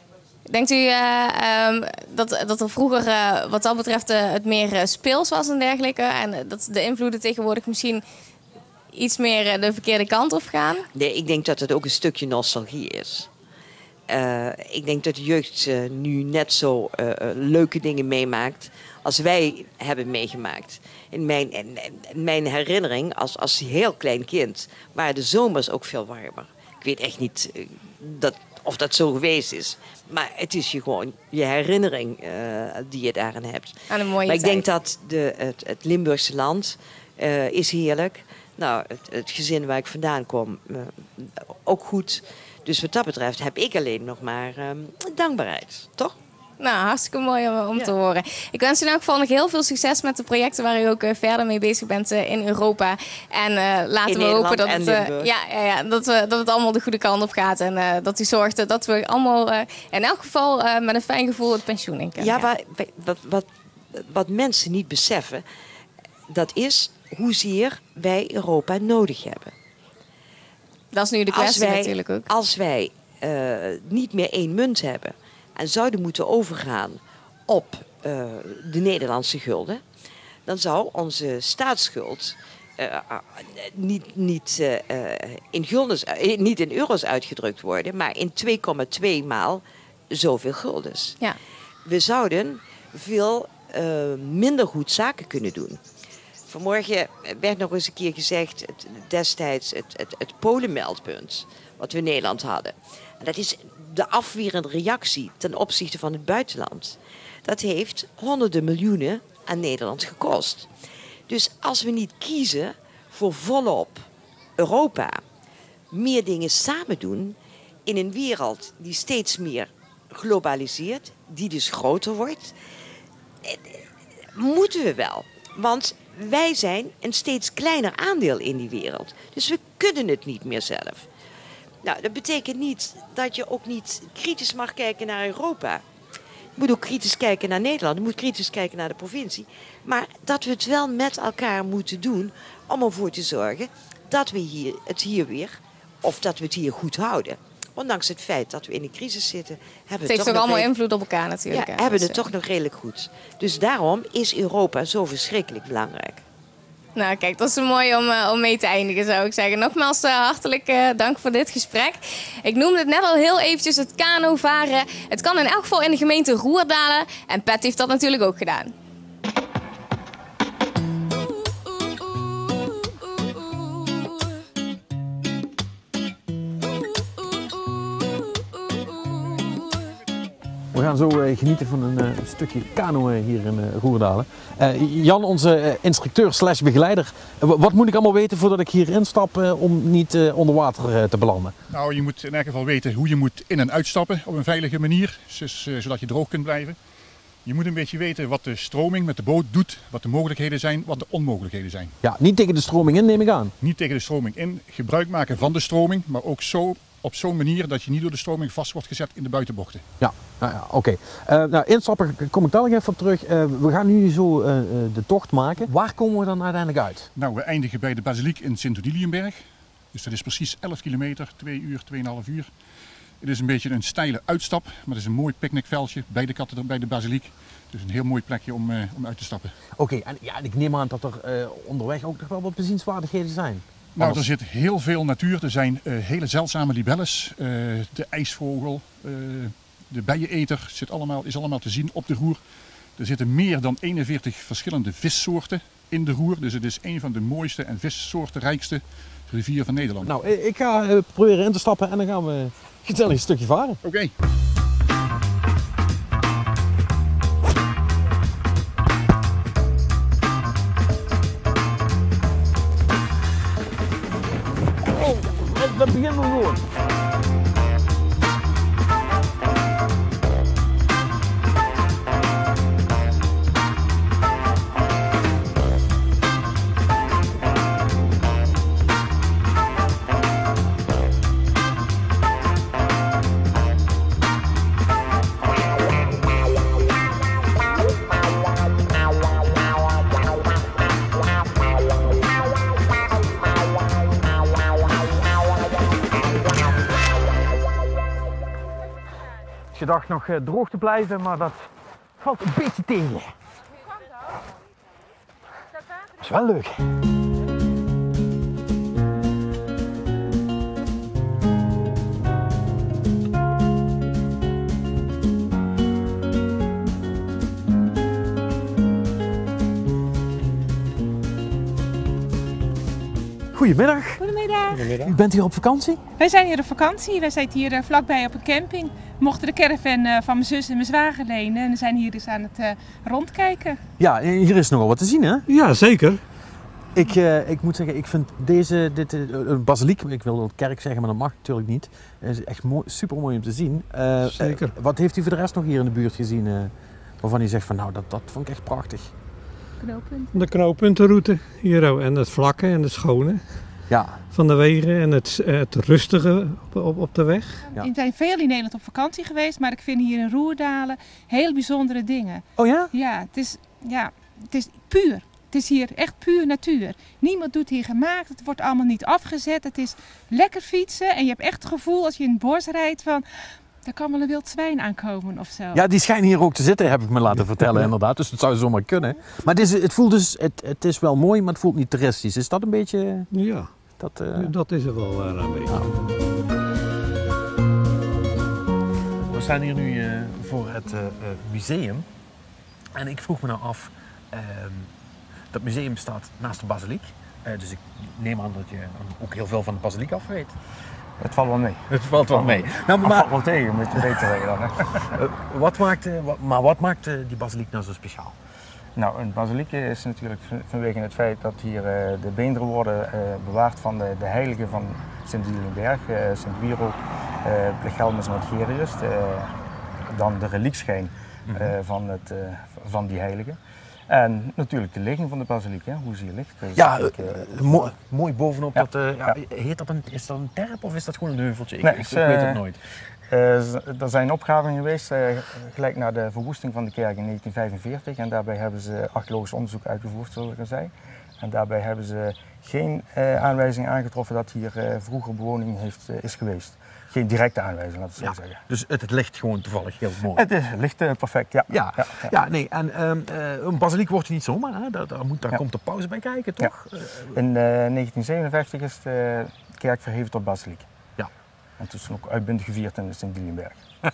S2: Denkt u uh, um, dat, dat er vroeger uh, wat dat betreft uh, het meer uh, speels was en dergelijke? En uh, dat de invloeden tegenwoordig misschien iets meer uh, de verkeerde kant op gaan?
S8: Nee, ik denk dat het ook een stukje nostalgie is. Uh, ik denk dat de jeugd uh, nu net zo uh, leuke dingen meemaakt als wij hebben meegemaakt. In mijn, in, in mijn herinnering, als, als heel klein kind, waren de zomers ook veel warmer. Ik weet echt niet uh, dat, of dat zo geweest is. Maar het is je gewoon je herinnering uh, die je daaraan hebt.
S2: Aan een mooie
S8: maar ik
S2: tijd.
S8: denk dat de, het, het Limburgse land uh, is heerlijk. Nou, het, het gezin waar ik vandaan kom, uh, ook goed. Dus wat dat betreft heb ik alleen nog maar um, dankbaarheid, toch?
S2: Nou, hartstikke mooi om, om
S8: ja.
S2: te horen. Ik wens u in elk geval nog heel veel succes met de projecten waar u ook uh, verder mee bezig bent uh, in Europa. En uh, laten
S8: in
S2: we
S8: Nederland
S2: hopen dat het, uh, ja, ja, ja, dat, we, dat het allemaal de goede kant op gaat. En uh, dat u zorgt dat we allemaal uh, in elk geval uh, met een fijn gevoel het pensioen in kunnen
S8: Ja,
S2: gaan.
S8: wat, wat, wat, wat mensen niet beseffen, dat is hoezeer wij Europa nodig hebben.
S2: Dat is nu de kwestie
S8: als wij,
S2: natuurlijk ook.
S8: Als wij uh, niet meer één munt hebben en zouden moeten overgaan op uh, de Nederlandse gulden, dan zou onze staatsschuld uh, uh, niet, niet, uh, in guldens, uh, niet in euro's uitgedrukt worden, maar in twee komma twee maal zoveel guldens.
S2: Ja.
S8: We zouden veel uh, minder goed zaken kunnen doen. Vanmorgen werd nog eens een keer gezegd, het, destijds het, het, het Polenmeldpunt, wat we in Nederland hadden. En dat is de afwerende reactie ten opzichte van het buitenland. Dat heeft honderden miljoenen aan Nederland gekost. Dus als we niet kiezen voor volop Europa, meer dingen samen doen in een wereld die steeds meer globaliseert, die dus groter wordt, moeten we wel. Want wij zijn een steeds kleiner aandeel in die wereld. Dus we kunnen het niet meer zelf. Nou, dat betekent niet dat je ook niet kritisch mag kijken naar Europa. Je moet ook kritisch kijken naar Nederland. Je moet kritisch kijken naar de provincie. Maar dat we het wel met elkaar moeten doen om ervoor te zorgen dat we hier, het hier weer, of dat we het hier goed houden. Ondanks het feit dat we in een crisis zitten, hebben we
S2: Het
S8: het
S2: heeft
S8: toch
S2: toch
S8: nog
S2: allemaal
S8: redelijk-
S2: invloed op elkaar natuurlijk.
S8: Ja,
S2: hè?
S8: hebben
S2: Dus,
S8: het
S2: uh,
S8: toch nog redelijk goed. Dus daarom is Europa zo verschrikkelijk belangrijk.
S2: Nou kijk, dat is mooi om, uh, om mee te eindigen zou ik zeggen. Nogmaals uh, hartelijk uh, dank voor dit gesprek. Ik noemde het net al heel eventjes, het kanovaren. Het kan in elk geval in de gemeente Roerdalen. En Pet heeft dat natuurlijk ook gedaan.
S4: We gaan zo uh, genieten van een uh, stukje kanoën hier in uh, Roerdalen. Uh, Jan, onze uh, instructeur slash begeleider. Uh, wat moet ik allemaal weten voordat ik hier instap uh, om niet uh, onder water uh, te belanden?
S9: Nou, je moet in elk geval weten hoe je moet in- en uitstappen op een veilige manier, dus, uh, zodat je droog kunt blijven. Je moet een beetje weten wat de stroming met de boot doet, wat de mogelijkheden zijn, wat de onmogelijkheden zijn.
S4: Ja, niet tegen de stroming in, neem ik aan.
S9: Niet tegen de stroming in, gebruik maken van de stroming, maar ook zo, op zo'n manier dat je niet door de stroming vast wordt gezet in de buitenbochten.
S4: Ja, nou ja, oké. Okay. Uh, nou, instappen kom ik dadelijk even op terug. Uh, we gaan nu zo uh, de tocht maken. Waar komen we dan uiteindelijk uit?
S9: Nou, we eindigen bij de basiliek in Sint-Odiliënberg. Dus dat is precies elf kilometer, twee uur, tweeënhalf uur. Het is een beetje een steile uitstap, maar het is een mooi picknickveldje bij de, kathedra- bij de basiliek. Dus een heel mooi plekje om, uh, om uit te stappen.
S4: Oké, okay, en ja, ik neem aan dat er uh, onderweg ook nog wel wat bezienswaardigheden zijn.
S9: Nou, er zit heel veel natuur. Er zijn uh, hele zeldzame libelles, uh, de ijsvogel, uh, de bijeneter zit allemaal, is allemaal te zien op de Roer. Er zitten meer dan eenenveertig verschillende vissoorten in de Roer. Dus het is een van de mooiste en vissoortenrijkste rivier van Nederland.
S4: Nou, ik ga uh, proberen in te stappen en dan gaan we gezellig een stukje varen.
S9: Oké. Okay.
S4: Dat begint nog goed. gedacht nog uh, droog te blijven, maar dat valt een beetje tegen. Dat is wel leuk. Goedemiddag.
S10: Goedemiddag.
S4: Goedemiddag. U bent hier op vakantie?
S10: Wij zijn hier op vakantie. Wij zitten hier uh, vlakbij op een camping. We mochten de caravan uh, van mijn zus en mijn zwager lenen. En we zijn hier dus aan het uh, rondkijken.
S4: Ja, hier is nogal wat te zien, hè?
S11: Ja, zeker.
S4: Ik, uh, ik moet zeggen, ik vind deze, dit, uh, basiliek, ik wil wel kerk zeggen, maar dat mag natuurlijk niet. Het is echt mooi, super mooi om te zien. Uh,
S11: zeker.
S4: Uh, wat heeft u voor de rest nog hier in de buurt gezien, uh, waarvan u zegt van nou, dat, dat vond ik echt prachtig?
S10: Knooppunt.
S11: De knooppuntenroute hier ook. En het vlakke en het schone
S4: ja.
S11: van de wegen en het, het rustige op, op, op de weg.
S10: Ja. We zijn veel in Nederland op vakantie geweest, maar ik vind hier in Roerdalen heel bijzondere dingen.
S4: Oh ja?
S10: Ja, het is, ja, het is puur. Het is hier echt puur natuur. Niemand doet hier gemaakt, het wordt allemaal niet afgezet. Het is lekker fietsen en je hebt echt het gevoel als je in het bos rijdt van... Er kan wel een wild zwijn aankomen of zo.
S4: Ja, die schijnen hier ook te zitten, heb ik me laten vertellen inderdaad. Dus het zou zomaar kunnen. Maar het, is, het voelt dus, het, het is wel mooi, maar het voelt niet toeristisch. Is dat een beetje...
S11: Ja,
S4: dat, uh...
S11: dat is er wel uh, een beetje.
S4: Ja. We staan hier nu uh, voor het uh, museum. En ik vroeg me nou af, uh, dat museum staat naast de basiliek. Uh, dus ik neem aan dat je ook heel veel van de basiliek af weet.
S12: Het valt wel mee.
S4: Het valt wel mee. Nou, maar,
S12: het valt wel tegen, moet je beter zeggen dan. Hè.
S4: uh, wat maakt, uh, wat, maar wat maakt uh, die basiliek nou zo speciaal?
S12: Nou, een basiliek is natuurlijk vanwege het feit dat hier uh, de beenderen worden uh, bewaard van de, de heiligen van Sint-Julienberg, uh, Sint-Wiro, uh, Plegelmus en Gerius. Uh, dan de reliekschijn uh, van, het, uh, van die heiligen. En natuurlijk de ligging van de basiliek, hè, hoe ze hier ligt. Dus
S4: ja,
S12: uh,
S4: mooi, mooi bovenop
S12: ja.
S4: dat, uh, ja,
S12: ja.
S4: Heet dat een, is dat een terp of is dat gewoon een heuveltje? Ik,
S12: nee,
S4: ik,
S12: is,
S4: ik weet het
S12: uh,
S4: nooit.
S12: Uh, er zijn opgravingen geweest, uh, gelijk na de verwoesting van de kerk in negentien vijfenveertig. En daarbij hebben ze archeologisch onderzoek uitgevoerd, zoals ik al zei. En daarbij hebben ze geen uh, aanwijzing aangetroffen dat hier uh, vroeger bewoning heeft, uh, is geweest. Geen directe aanwijzing, laten we zo
S4: ja,
S12: zeggen.
S4: Dus het, het ligt gewoon toevallig heel mooi.
S12: Het, is, het ligt uh, perfect, ja.
S4: Ja, ja, ja. ja nee, en um, uh, een basiliek wordt je niet zomaar, hè? Daar, daar, moet, daar
S12: ja.
S4: komt de pauze bij kijken, toch?
S12: Ja. In uh, negentien zevenenvijftig is de kerk verheven tot basiliek.
S4: Ja.
S12: En toen is het ook uitbundig gevierd in Sint-Julienberg.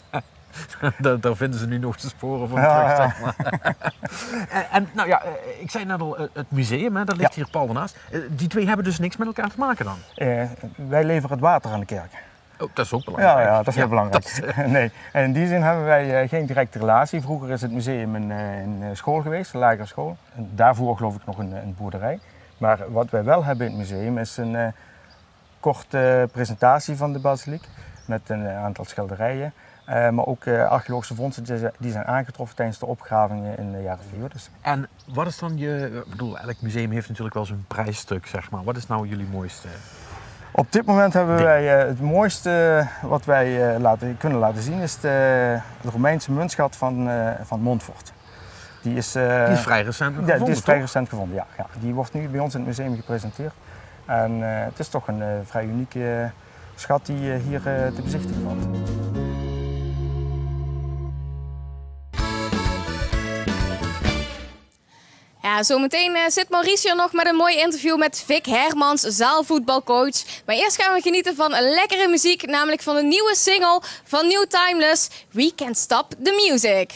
S4: daar, daar vinden ze nu nog de sporen van
S12: ja,
S4: terug, zeg maar. en, en nou ja, ik zei net al, het museum, hè, dat ligt ja. hier pal daarnaast. Die twee hebben dus niks met elkaar te maken dan?
S12: Uh, wij leveren het water aan de kerk.
S4: Oh, dat is ook belangrijk.
S12: Ja, ja dat is heel ja, belangrijk.
S4: Dat, uh...
S12: nee. En in die zin hebben wij uh, geen directe relatie. Vroeger is het museum een, uh, een school geweest, een lagere school. En daarvoor geloof ik nog een, een boerderij. Maar wat wij wel hebben in het museum is een uh, korte uh, presentatie van de basiliek. Met een uh, aantal schilderijen. Uh, maar ook uh, archeologische vondsten die zijn aangetroffen tijdens de opgravingen in de jaren vijftig.
S4: En wat is dan je... Ik bedoel, elk museum heeft natuurlijk wel zijn prijsstuk, zeg maar. Wat is nou jullie mooiste...
S12: Op dit moment hebben wij uh, het mooiste wat wij uh, laten, kunnen laten zien is de, de Romeinse muntschat van, uh, van Montfort. Die is, uh,
S4: die is vrij recent
S12: ja,
S4: gevonden,
S12: die is vrij
S4: toch?
S12: recent gevonden, ja, ja. Die wordt nu bij ons in het museum gepresenteerd. En uh, het is toch een uh, vrij unieke uh, schat die uh, hier uh, te bezichtigen valt.
S2: Ja, zometeen uh, zit Mauricio nog met een mooi interview met Vic Hermans, zaalvoetbalcoach. Maar eerst gaan we genieten van lekkere muziek, namelijk van de nieuwe single van New Timeless, We Can't Stop the Music.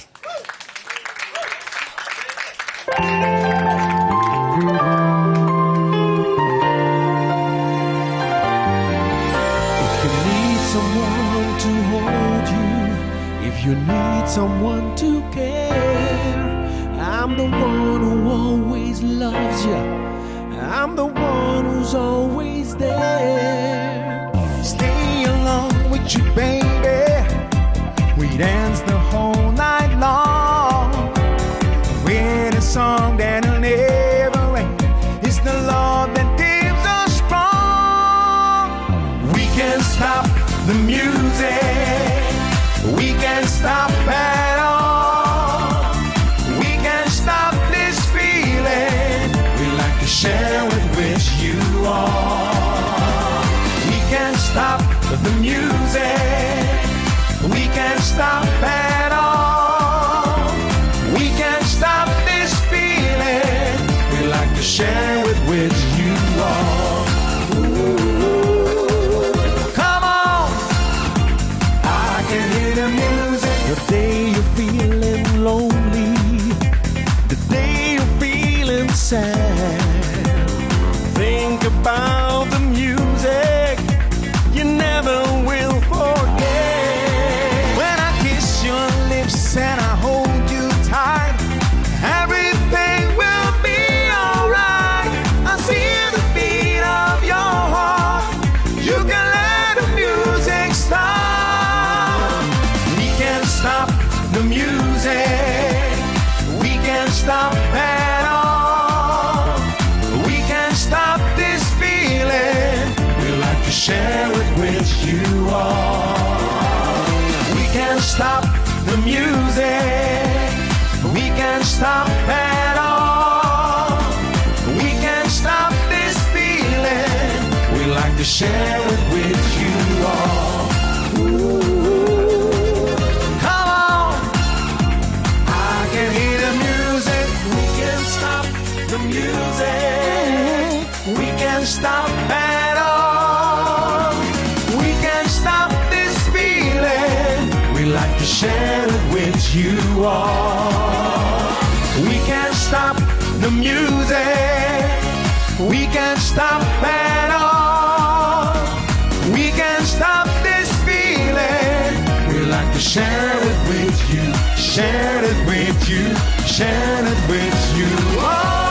S13: If you need someone to hold you, if you need someone to care, I'm the one who always loves you. I'm the one who's always there. Stay along with you, baby. We dance the whole night long. With a song that'll never end. It's the love that keeps us strong. We can't stop the music. We can't stop at all. We can't stop this feeling. We like to share with which you are. We can't stop the music. share it with you all. We can't stop the music. We can't stop at all. We can't stop this feeling. We like to share it with you all. Ooh, come on. I can hear the music. We can't stop the music. We can't stop at all. We can't stop this feeling. We like to share it with you all. We can't stop the music. We can't stop at all. We can't stop this feeling. We like to share it with you. Share it with you. Share it with you all.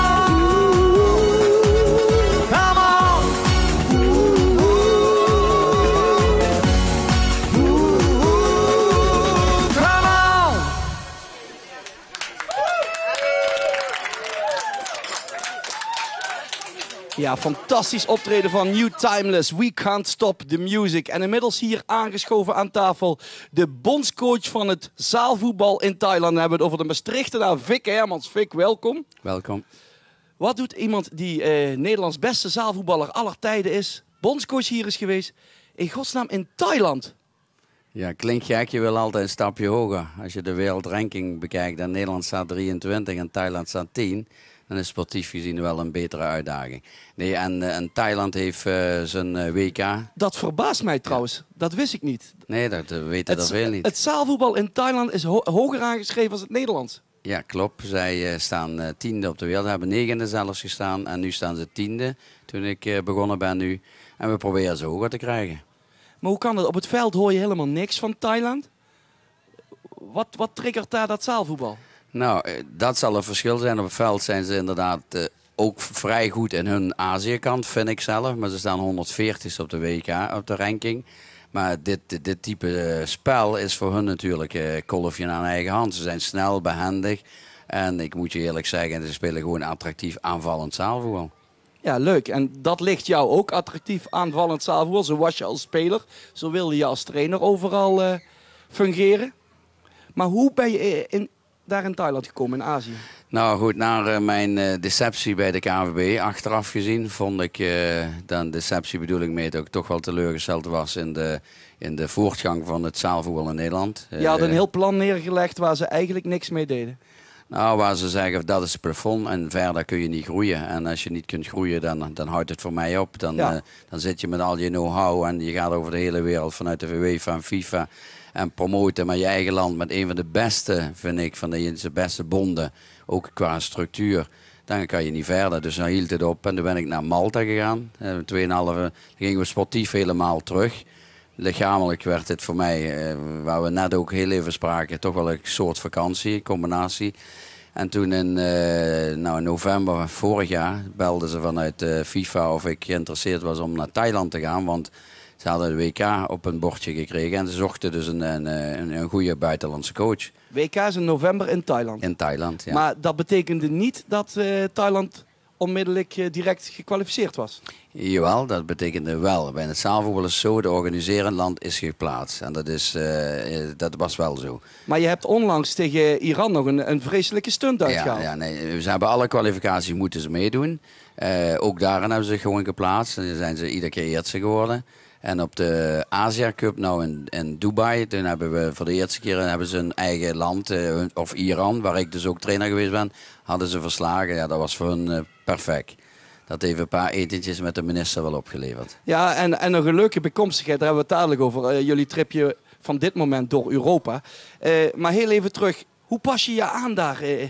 S3: Ja, fantastisch optreden van New Timeless. We can't stop the music. En inmiddels hier aangeschoven aan tafel de bondscoach van het zaalvoetbal in Thailand. Dan hebben we het over de Maastrichtenaar Vic Hermans. Vic, welkom.
S14: Welkom.
S3: Wat doet iemand die eh, Nederlands beste zaalvoetballer aller tijden is, bondscoach hier is geweest, in godsnaam in Thailand?
S14: Ja, klinkt gek. Je wil altijd een stapje hoger. Als je de wereldranking bekijkt en Nederland staat drieëntwintig en Thailand staat tien... dan is sportief gezien wel een betere uitdaging. Nee, en, uh, en Thailand heeft uh, zijn uh, W K.
S3: Dat verbaast mij trouwens. Ja. Dat wist ik niet.
S14: Nee, dat uh, weten er veel niet.
S3: Het zaalvoetbal in Thailand is ho hoger aangeschreven als het Nederlands.
S14: Ja, klopt. Zij uh, staan uh, tiende op de wereld. Ze hebben negende zelfs gestaan. En nu staan ze tiende, toen ik uh, begonnen ben nu. En we proberen ze hoger te krijgen.
S3: Maar hoe kan dat? Op het veld hoor je helemaal niks van Thailand. Wat, wat triggert daar dat zaalvoetbal?
S14: Nou, dat zal een verschil zijn. Op het veld zijn ze inderdaad uh, ook vrij goed in hun Azië-kant, vind ik zelf. Maar ze staan honderdveertigste op de W K, op de ranking. Maar dit, dit, dit type uh, spel is voor hun natuurlijk uh, kolfje aan eigen hand. Ze zijn snel, behendig. En ik moet je eerlijk zeggen, ze spelen gewoon attractief aanvallend zaalvoetbal.
S3: Ja, leuk. En dat ligt jou ook, attractief aanvallend zaalvoetbal. Zo was je als speler. Zo wilde je als trainer overal uh, fungeren. Maar hoe ben je in... daar in Thailand gekomen, in Azië?
S14: Nou goed, na uh, mijn uh, deceptie bij de K N V B, achteraf gezien, vond ik, uh, dan deceptie bedoel ik mee, dat ik toch wel teleurgesteld was in de, in de voortgang van het zaalvoetbal in Nederland.
S3: Je had een heel plan neergelegd waar ze eigenlijk niks mee deden.
S14: Nou, waar ze zeggen, dat is het plafond en verder kun je niet groeien. En als je niet kunt groeien, dan, dan houdt het voor mij op. Dan, ja. uh, dan zit je met al je know-how en je gaat over de hele wereld vanuit de UEFA en FIFA... en promoten met je eigen land, met een van de beste, vind ik, van de, de beste bonden, ook qua structuur, dan kan je niet verder. Dus dan hield het op en toen ben ik naar Malta gegaan. Uh, tweeënhalve, dan gingen we sportief helemaal terug. Lichamelijk werd het voor mij, uh, waar we net ook heel even spraken, toch wel een soort vakantie, combinatie. En toen in, uh, nou in november vorig jaar belden ze vanuit uh, FIFA of ik geïnteresseerd was om naar Thailand te gaan, want ze hadden de W K op een bordje gekregen en ze zochten dus een, een, een, een goede buitenlandse coach.
S3: W K is in november in Thailand?
S14: In Thailand, ja.
S3: Maar dat betekende niet dat uh, Thailand onmiddellijk uh, direct gekwalificeerd was?
S14: Jawel, dat betekende wel. Bij het zaalvoetbal is zo, de organiserend land is geplaatst. En dat, is, uh, dat was wel zo.
S3: Maar je hebt onlangs tegen Iran nog een, een vreselijke stunt uitgehaald.
S14: Ja, ja, nee, ze hebben alle kwalificaties moeten ze meedoen. Uh, ook daarin hebben ze zich gewoon geplaatst. En dan zijn ze iedere keer eerste geworden. En op de Asia Cup nou in, in Dubai, toen hebben we voor de eerste keer hebben ze een eigen land, uh, of Iran, waar ik dus ook trainer geweest ben, hadden ze verslagen. Ja, dat was voor hun uh, perfect. Dat heeft een paar etentjes met de minister wel opgeleverd.
S3: Ja, en, en nog een leuke bijkomstigheid, daar hebben we het dadelijk over. Uh, jullie tripje van dit moment door Europa. Uh, maar heel even terug, hoe pas je je aan daar uh,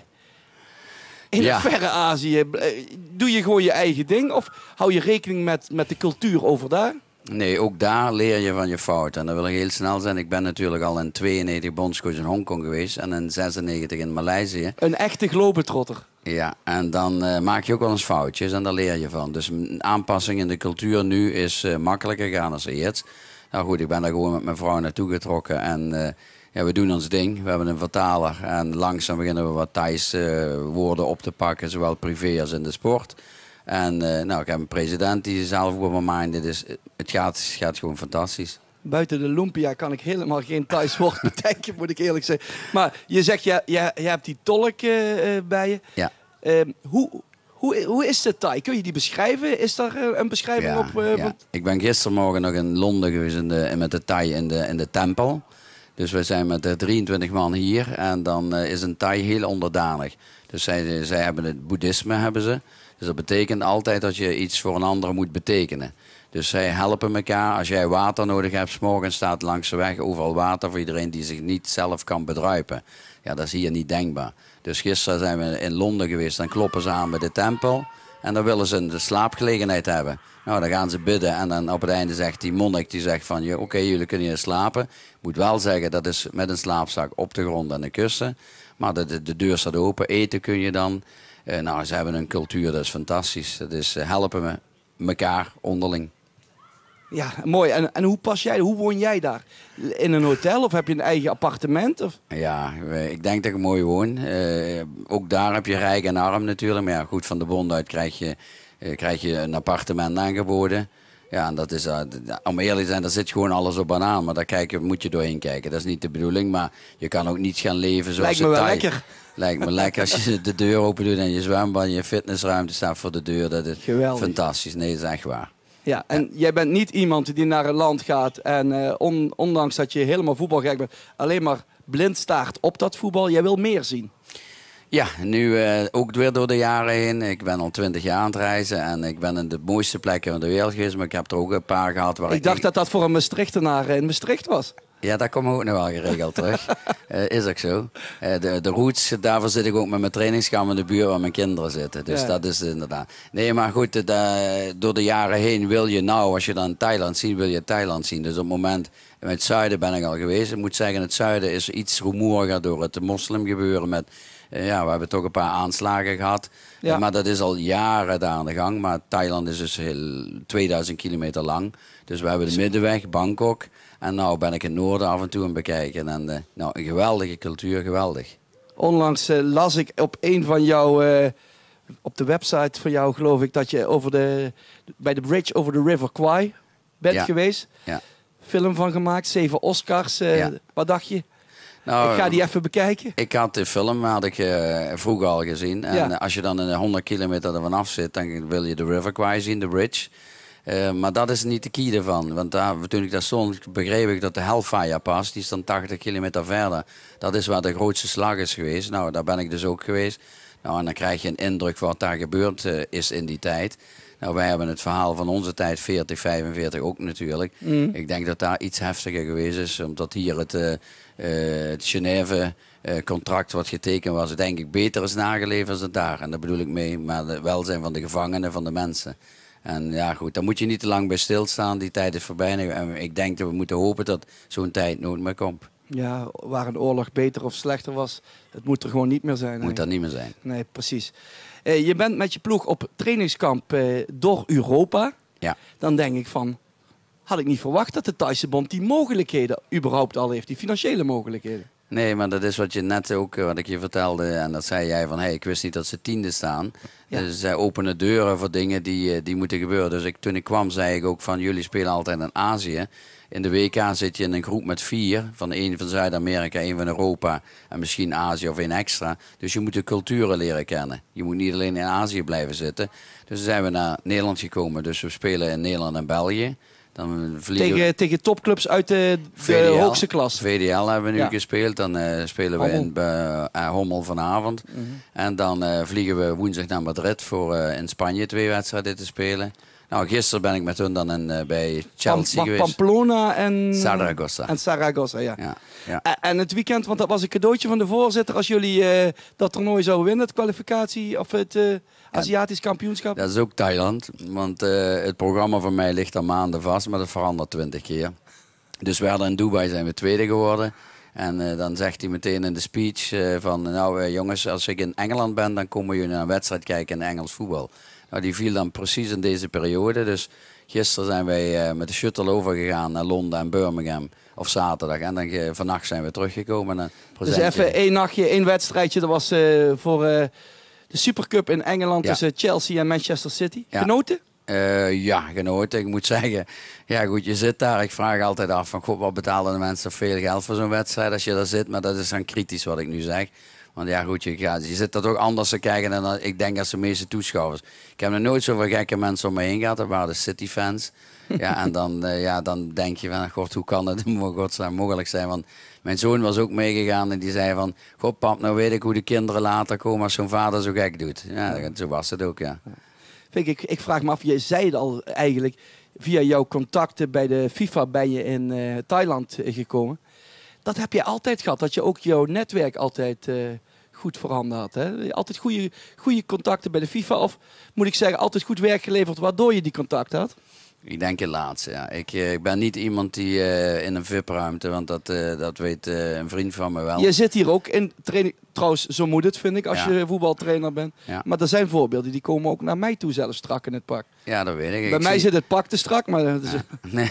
S3: in ja. het verre Azië? Uh, doe je gewoon je eigen ding of hou je rekening met, met de cultuur over daar?
S14: Nee, ook daar leer je van je fout. En dat wil ik heel snel zijn. Ik ben natuurlijk al in tweeënnegentig bondscoach in Hongkong geweest en in zesennegentig in Maleisië.
S3: Een echte globetrotter.
S14: Ja, en dan uh, maak je ook wel eens foutjes en daar leer je van. Dus een aanpassing in de cultuur nu is uh, makkelijker gaan als eerst. Nou goed, ik ben daar gewoon met mijn vrouw naartoe getrokken en uh, ja, we doen ons ding. We hebben een vertaler en langzaam beginnen we wat Thais uh, woorden op te pakken, zowel privé als in de sport. En uh, nou, ik heb een president die zelf over mijn mind. Dus het gaat, het gaat gewoon fantastisch.
S3: Buiten de lumpia kan ik helemaal geen Thais woord bedenken, moet ik eerlijk zeggen. Maar je zegt, je, je, je hebt die tolk uh, bij je.
S14: Ja.
S3: Uh, hoe, hoe, hoe is de Thai? Kun je die beschrijven? Is daar uh, een beschrijving
S14: ja,
S3: op? Uh,
S14: ja.
S3: van...
S14: Ik ben gistermorgen nog in Londen geweest in de, met de Thai in de, in de tempel. Dus we zijn met uh, drieëntwintig man hier. En dan uh, is een Thai heel onderdanig. Dus zij, zij hebben het boeddhisme, hebben ze. Dus dat betekent altijd dat je iets voor een ander moet betekenen. Dus zij helpen elkaar. Als jij water nodig hebt, 's morgens staat langs de weg overal water voor iedereen die zich niet zelf kan bedruipen. Ja, dat is hier niet denkbaar. Dus gisteren zijn we in Londen geweest, dan kloppen ze aan bij de tempel. En dan willen ze de slaapgelegenheid hebben. Nou, dan gaan ze bidden en dan op het einde zegt die monnik, die zegt van, oké, okay, jullie kunnen hier slapen. Ik moet wel zeggen, dat is met een slaapzak op de grond en de kussen. Maar de, de, de deur staat open, eten kun je dan. Uh, nou, ze hebben een cultuur, dat is fantastisch. Dat is uh, helpen we elkaar onderling.
S3: Ja, mooi. En, en hoe pas jij, hoe woon jij daar? In een hotel of heb je een eigen appartement? Of?
S14: Ja, ik denk dat ik mooi woon. Uh, ook daar heb je rijk en arm natuurlijk. Maar ja, goed, van de bond uit krijg je, uh, krijg je een appartement aangeboden. Ja, en dat is, uh, om eerlijk te zijn, daar zit gewoon alles op banaan. Maar daar kijken, moet je doorheen kijken. Dat is niet de bedoeling, maar je kan ook niet gaan leven zoals
S3: Lijkt me wel
S14: Thai.
S3: lekker.
S14: Lijkt me lekker als je de deur open doet en je zwembad en je fitnessruimte staat voor de deur. Dat is
S3: geweldig.
S14: Fantastisch. Nee, dat is echt waar.
S3: Ja, en jij bent niet iemand die naar een land gaat en uh, on, ondanks dat je helemaal voetbalgek bent, alleen maar blind staart op dat voetbal. Jij wil meer zien.
S14: Ja, nu uh, ook weer door de jaren heen. Ik ben al twintig jaar aan het reizen en ik ben in de mooiste plekken van de wereld geweest, maar ik heb er ook een paar gehad waar ik...
S3: Ik dacht dat dat voor een Maastrichtenaar in Maastricht was.
S14: Ja, daar komen we ook nog wel geregeld terug. Uh, is ook zo. Uh, de, de roots, daarvoor zit ik ook met mijn trainingskamer in de buurt waar mijn kinderen zitten. Dus ja. Dat is inderdaad. Nee, maar goed, de, de, door de jaren heen wil je nou, als je dan Thailand ziet, wil je Thailand zien. Dus op het moment, in het zuiden ben ik al geweest. Ik moet zeggen, het zuiden is iets rumoeriger door het moslimgebeuren met... Uh, ja, we hebben toch een paar aanslagen gehad. Ja. Uh, maar dat is al jaren daar aan de gang. Maar Thailand is dus heel tweeduizend kilometer lang. Dus we hebben de middenweg, Bangkok. En nou ben ik in het noorden af en toe aan het bekijken. En uh, nou, een geweldige cultuur, geweldig.
S3: Onlangs uh, las ik op een van jouw... Uh, op de website van jou geloof ik dat je over de, bij de bridge over de River Kwai bent
S14: ja.
S3: geweest.
S14: Ja.
S3: Film van gemaakt, zeven Oscars. Uh, ja. Wat dacht je?
S14: Nou,
S3: ik ga die even bekijken.
S14: Ik had de film had ik, uh, vroeger al gezien. En ja. als je dan in honderd kilometer ervan af zit, dan wil je de River Kwai zien, de bridge. Uh, maar dat is niet de key ervan. Want daar, toen ik daar stond, begreep ik dat de Hellfire Pass, die is dan tachtig kilometer verder. Dat is waar de grootste slag is geweest. Nou, daar ben ik dus ook geweest. Nou, en dan krijg je een indruk wat daar gebeurd uh, is in die tijd. Nou, wij hebben het verhaal van onze tijd, veertig, vijfenveertig ook natuurlijk. Mm. Ik denk dat daar iets heftiger geweest is, omdat hier het, uh, uh, het Genève-contract uh, wat getekend was, denk ik beter is nageleefd dan daar. En daar bedoel ik mee, maar het welzijn van de gevangenen, van de mensen. En ja, goed, daar moet je niet te lang bij stilstaan. Die tijd is voorbij. En ik denk dat we moeten hopen dat zo'n tijd nooit meer komt.
S3: Ja, waar een oorlog beter of slechter was, het moet er gewoon niet meer zijn.
S14: Moet dat niet meer zijn.
S3: Nee, precies. Uh, je bent met je ploeg op trainingskamp uh, door Europa.
S14: Ja.
S3: Dan denk ik van, had ik niet verwacht dat de Thaise bond die mogelijkheden überhaupt al heeft, die financiële mogelijkheden.
S14: Nee, maar dat is wat je net ook, wat ik je vertelde, en dat zei jij van, hey, ik wist niet dat ze tiende staan. Ja. Dus zij openen deuren voor dingen die, die moeten gebeuren. Dus ik, toen ik kwam, zei ik ook van, jullie spelen altijd in Azië. In de W K zit je in een groep met vier, van één van Zuid-Amerika, één van Europa en misschien Azië of één extra. Dus je moet de culturen leren kennen. Je moet niet alleen in Azië blijven zitten. Dus toen zijn we naar Nederland gekomen, dus we spelen in Nederland en België. Dan vliegen...
S3: tegen, tegen topclubs uit de, de hoogste klas.
S14: V D L hebben we nu ja. gespeeld. Dan uh, spelen we
S3: Hommel.
S14: in uh, uh, Hommel vanavond. Mm-hmm. En dan uh, vliegen we woensdag naar Madrid voor uh, in Spanje twee wedstrijden te spelen. Nou, gisteren ben ik met hun dan in, uh, bij Chelsea
S3: Pam,
S14: geweest.
S3: Pamplona en...
S14: Zaragoza.
S3: En Zaragoza, ja.
S14: ja, ja.
S3: En, en het weekend, want dat was een cadeautje van de voorzitter. Als jullie uh, dat toernooi zouden winnen, het kwalificatie of het uh, Aziatisch kampioenschap.
S14: Dat is ook Thailand. Want uh, het programma van mij ligt al maanden vast, maar dat verandert twintig keer. Dus we hadden in Dubai zijn we tweede geworden. En uh, dan zegt hij meteen in de speech uh, van... Nou uh, jongens, als ik in Engeland ben, dan komen jullie naar een wedstrijd kijken in Engels voetbal. Nou, die viel dan precies in deze periode. Dus gisteren zijn wij uh, met de shuttle overgegaan naar Londen en Birmingham. Of zaterdag. En dan uh, vannacht zijn we teruggekomen. En
S3: dus even één nachtje, één wedstrijdje. Dat was uh, voor uh, de Supercup in Engeland
S14: Ja.
S3: tussen Chelsea en Manchester City.
S14: Ja.
S3: Genoten?
S14: Uh, ja, genoten. Ik moet zeggen, ja goed, je zit daar. Ik vraag altijd af van, god, wat betalen de mensen veel geld voor zo'n wedstrijd als je daar zit? Maar dat is dan kritisch wat ik nu zeg. Want ja goed, je, gaat, je zit er toch anders te kijken dan dat, ik denk als de meeste toeschouwers. Ik heb nog nooit zoveel gekke mensen om me heen gehad. Dat waren de City-fans. Ja, en dan, uh, ja, dan denk je van, god, hoe kan het godsnaam mogelijk zijn? Want mijn zoon was ook meegegaan en die zei van, god pap, nou weet ik hoe de kinderen later komen als zo'n vader zo gek doet. Ja, zo was het ook, ja.
S3: Vind ik, ik vraag me af, je zei het al eigenlijk, via jouw contacten bij de FIFA ben je in uh, Thailand uh, gekomen. Dat heb je altijd gehad, dat je ook jouw netwerk altijd uh, goed voorhanden had. Hè? Altijd goede, goede contacten bij de FIFA, of moet ik zeggen, altijd goed werk geleverd waardoor je die contacten had?
S14: Ik denk het laatste, ja. Ik, ik ben niet iemand die uh, in een V I P-ruimte, want dat, uh, dat weet uh, een vriend van me wel.
S3: Je zit hier ook in training. Trouwens, zo moet het, vind ik, als
S14: ja.
S3: je voetbaltrainer bent.
S14: Ja.
S3: Maar er zijn voorbeelden, die komen ook naar mij toe zelfs strak in het pak.
S14: Ja, dat weet ik.
S3: Bij
S14: ik
S3: mij
S14: zie...
S3: zit het pak te strak, maar... Ja.
S14: Nee,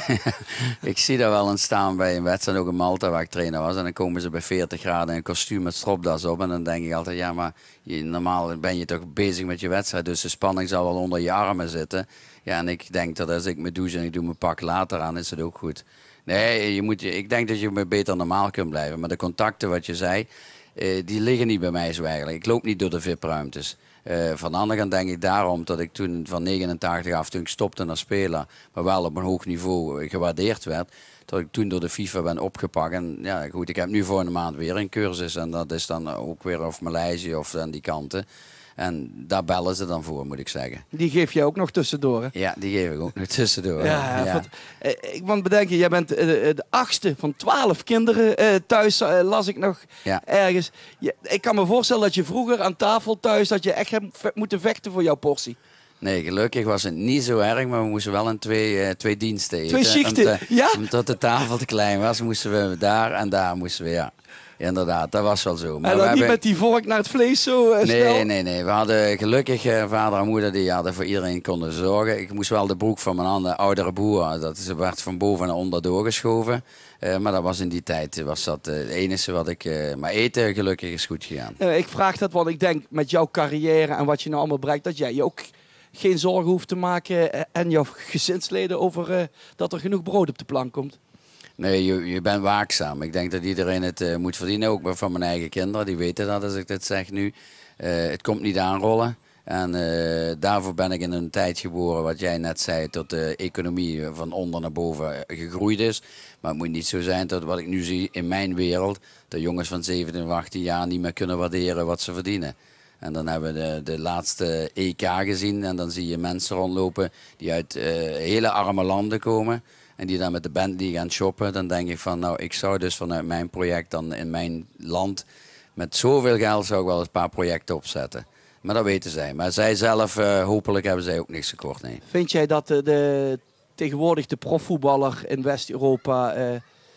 S14: ik zie daar wel eens staan bij een wedstrijd, ook in Malta, waar ik trainer was. En dan komen ze bij veertig graden in een kostuum met stropdas op. En dan denk ik altijd, ja, maar je, normaal ben je toch bezig met je wedstrijd. Dus de spanning zal wel onder je armen zitten. Ja, en ik denk dat als ik me douche en ik doe mijn pak later aan, is het ook goed. Nee, je moet, ik denk dat je beter normaal kunt blijven. Maar de contacten, wat je zei, uh, die liggen niet bij mij zo eigenlijk. Ik loop niet door de V I P-ruimtes. Uh, van de andere kant denk ik daarom dat ik toen van negenentachtig af, toen ik stopte als speler, maar wel op een hoog niveau gewaardeerd werd, dat ik toen door de FIFA ben opgepakt. En ja, goed, ik heb nu voor een maand weer een cursus en dat is dan ook weer of Maleisië of aan die kanten. En daar bellen ze dan voor, moet ik zeggen.
S3: Die geef je ook nog tussendoor, hè?
S14: Ja, die geef ik ook nog tussendoor.
S3: Ja, ja.
S14: ja.
S3: Want, eh, ik want bedenken, jij bent eh, de achtste van twaalf kinderen eh, thuis, eh, las ik nog
S14: ja.
S3: ergens. Je, ik kan me voorstellen dat je vroeger aan tafel thuis, dat je echt hebt moeten vechten voor jouw portie.
S14: Nee, gelukkig was het niet zo erg, maar we moesten wel in twee, uh, twee diensten eten.
S3: Twee schichten,
S14: Omdat,
S3: ja?
S14: Omdat de tafel te klein was, moesten we daar en daar moesten we, ja. Inderdaad, dat was wel zo. Maar
S3: en dan
S14: we
S3: niet
S14: hebben...
S3: met die vork naar het vlees zo uh,
S14: Nee,
S3: snel?
S14: nee, nee. We hadden gelukkig uh, vader en moeder die hadden voor iedereen konden zorgen. Ik moest wel de broek van mijn andere, oudere broer, dat is, werd van boven naar onder doorgeschoven. Uh, maar dat was in die tijd, was dat uh, het enige wat ik... Uh, maar eten gelukkig is goed gegaan.
S3: Uh, ik vraag dat, want ik denk met jouw carrière en wat je nou allemaal bereikt, dat jij je ook geen zorgen hoeft te maken uh, en jouw gezinsleden over uh, dat er genoeg brood op de plank komt.
S14: Nee, je, je bent waakzaam. Ik denk dat iedereen het uh, moet verdienen, ook van mijn eigen kinderen. Die weten dat als ik dit zeg nu. Uh, het komt niet aanrollen. En uh, daarvoor ben ik in een tijd geboren, wat jij net zei, tot de economie van onder naar boven gegroeid is. Maar het moet niet zo zijn dat wat ik nu zie in mijn wereld, dat jongens van zeventien of achttien jaar niet meer kunnen waarderen wat ze verdienen. En dan hebben we de, de laatste E K gezien en dan zie je mensen rondlopen die uit uh, hele arme landen komen. En die dan met de Bentley gaan shoppen. Dan denk ik van, nou, ik zou dus vanuit mijn project dan in mijn land, met zoveel geld zou ik wel eens een paar projecten opzetten. Maar dat weten zij. Maar zij zelf, uh, hopelijk hebben zij ook niks tekort, nee.
S3: Vind jij dat de, de tegenwoordig de profvoetballer in West-Europa uh,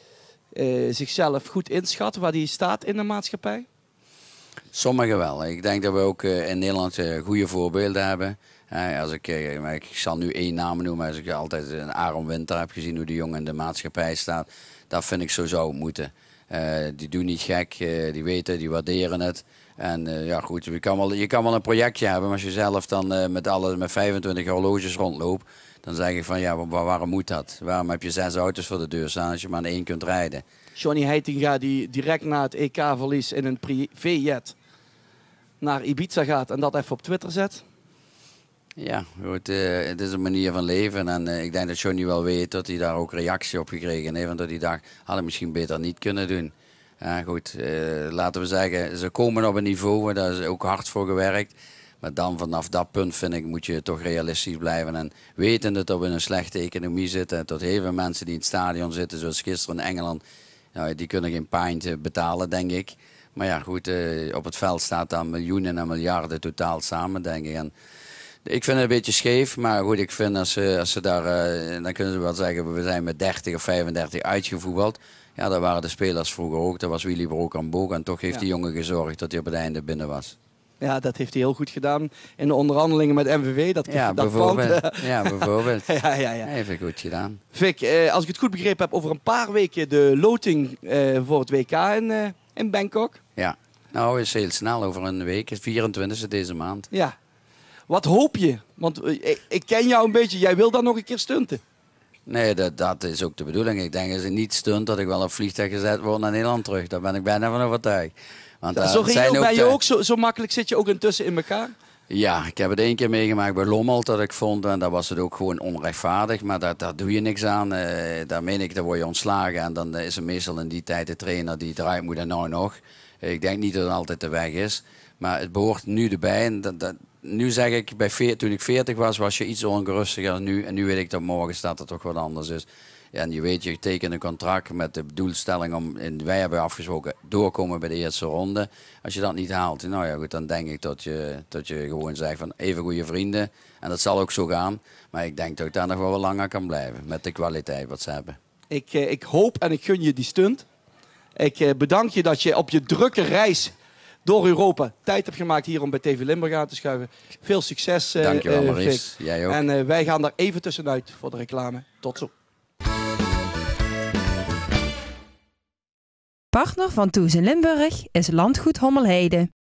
S3: uh, zichzelf goed inschat, waar die staat in de maatschappij?
S14: Sommigen wel. Ik denk dat we ook uh, in Nederland uh, goede voorbeelden hebben. Uh, als ik, uh, ik zal nu één naam noemen, als ik altijd een Aaron Winter heb gezien hoe die jongen in de maatschappij staat, dat vind ik zo zou het moeten. Uh, die doen niet gek, uh, die weten, die waarderen het. En uh, ja goed, je kan, wel, je kan wel een projectje hebben, maar als je zelf dan uh, met, alle, met vijfentwintig horloges rondloopt, dan zeg ik van ja, waar, waarom moet dat? Waarom heb je zes auto's voor de deur staan als je maar in één kunt rijden?
S3: Johnny Heitinga die direct na het E K-verlies in een privéjet naar Ibiza gaat en dat even op Twitter zet.
S14: Ja, goed, uh, het is een manier van leven en uh, ik denk dat Johnny wel weet dat hij daar ook reactie op gekregen heeft. Want dat hij dacht, had ik misschien beter niet kunnen doen. Ja, goed, uh, laten we zeggen, ze komen op een niveau, daar is ook hard voor gewerkt. Maar dan vanaf dat punt vind ik, moet je toch realistisch blijven. En wetende dat we in een slechte economie zitten, tot heel veel mensen die in het stadion zitten, zoals gisteren in Engeland, nou, die kunnen geen pint betalen, denk ik. Maar ja, goed, uh, op het veld staat dan miljoenen en miljarden totaal samen, denk ik. En ik vind het een beetje scheef, maar goed, ik vind als ze, als ze daar, uh, dan kunnen ze wel zeggen, we zijn met dertig of vijfendertig uitgevoetbald. Ja, dat waren de spelers vroeger ook. Dat was Willy Broek aan boog en toch heeft ja. die jongen gezorgd dat hij op het einde binnen was.
S3: Ja, dat heeft hij heel goed gedaan in de onderhandelingen met M V V. Dat,
S14: ja,
S3: dat
S14: bijvoorbeeld.
S3: Pand,
S14: ja, bijvoorbeeld.
S3: ja, ja, ja.
S14: Hij heeft het goed gedaan.
S3: Vic, eh, als ik het goed begrepen heb, over een paar weken de loting eh, voor het W K in, uh, in Bangkok.
S14: Ja. Nou, is heel snel, over een week. vierentwintigste deze maand.
S3: Ja. Wat hoop je? Want ik, ik ken jou een beetje. Jij wil dan nog een keer stunten.
S14: Nee, dat, dat is ook de bedoeling. Ik denk als ik niet stunt dat ik wel op vliegtuig gezet word naar Nederland terug. Daar ben ik bijna van overtuigd. Want,
S3: Ja, zo
S14: uh, zijn
S3: reëel ben je
S14: de...
S3: ook, zo, zo makkelijk zit je ook intussen in elkaar?
S14: Ja, ik heb het één keer meegemaakt bij Lommel dat ik vond, en daar was het ook gewoon onrechtvaardig, maar daar, daar doe je niks aan. Uh, daar meen ik, daar word je ontslagen en dan is er meestal in die tijd de trainer die eruit moet en nou nog. Uh, ik denk niet dat het altijd de weg is, maar het behoort nu erbij. En dat, dat, nu zeg ik, bij veer, toen ik veertig was, was je iets ongerustiger dan nu. En nu weet ik dat morgen staat er toch wat anders is. Ja, en je weet, je tekent een contract met de doelstelling om, en wij hebben afgesproken, doorkomen bij de eerste ronde. Als je dat niet haalt, nou ja goed, dan denk ik dat je, dat je gewoon zegt van even goede vrienden. En dat zal ook zo gaan. Maar ik denk dat ik daar nog wel wat langer kan blijven met de kwaliteit wat ze hebben.
S3: Ik, eh, ik hoop en ik gun je die stunt. Ik eh, bedank je dat je op je drukke reis door Europa tijd hebt gemaakt hier om bij T V Limburg aan te schuiven. Veel succes, uh,
S14: Dankjewel
S3: uh,
S14: Maurice,
S3: Vic.
S14: jij ook.
S3: En uh, wij gaan daar even tussenuit voor de reclame. Tot zo.
S1: Partner van Toes in Limburg is Landgoed Hommelheide.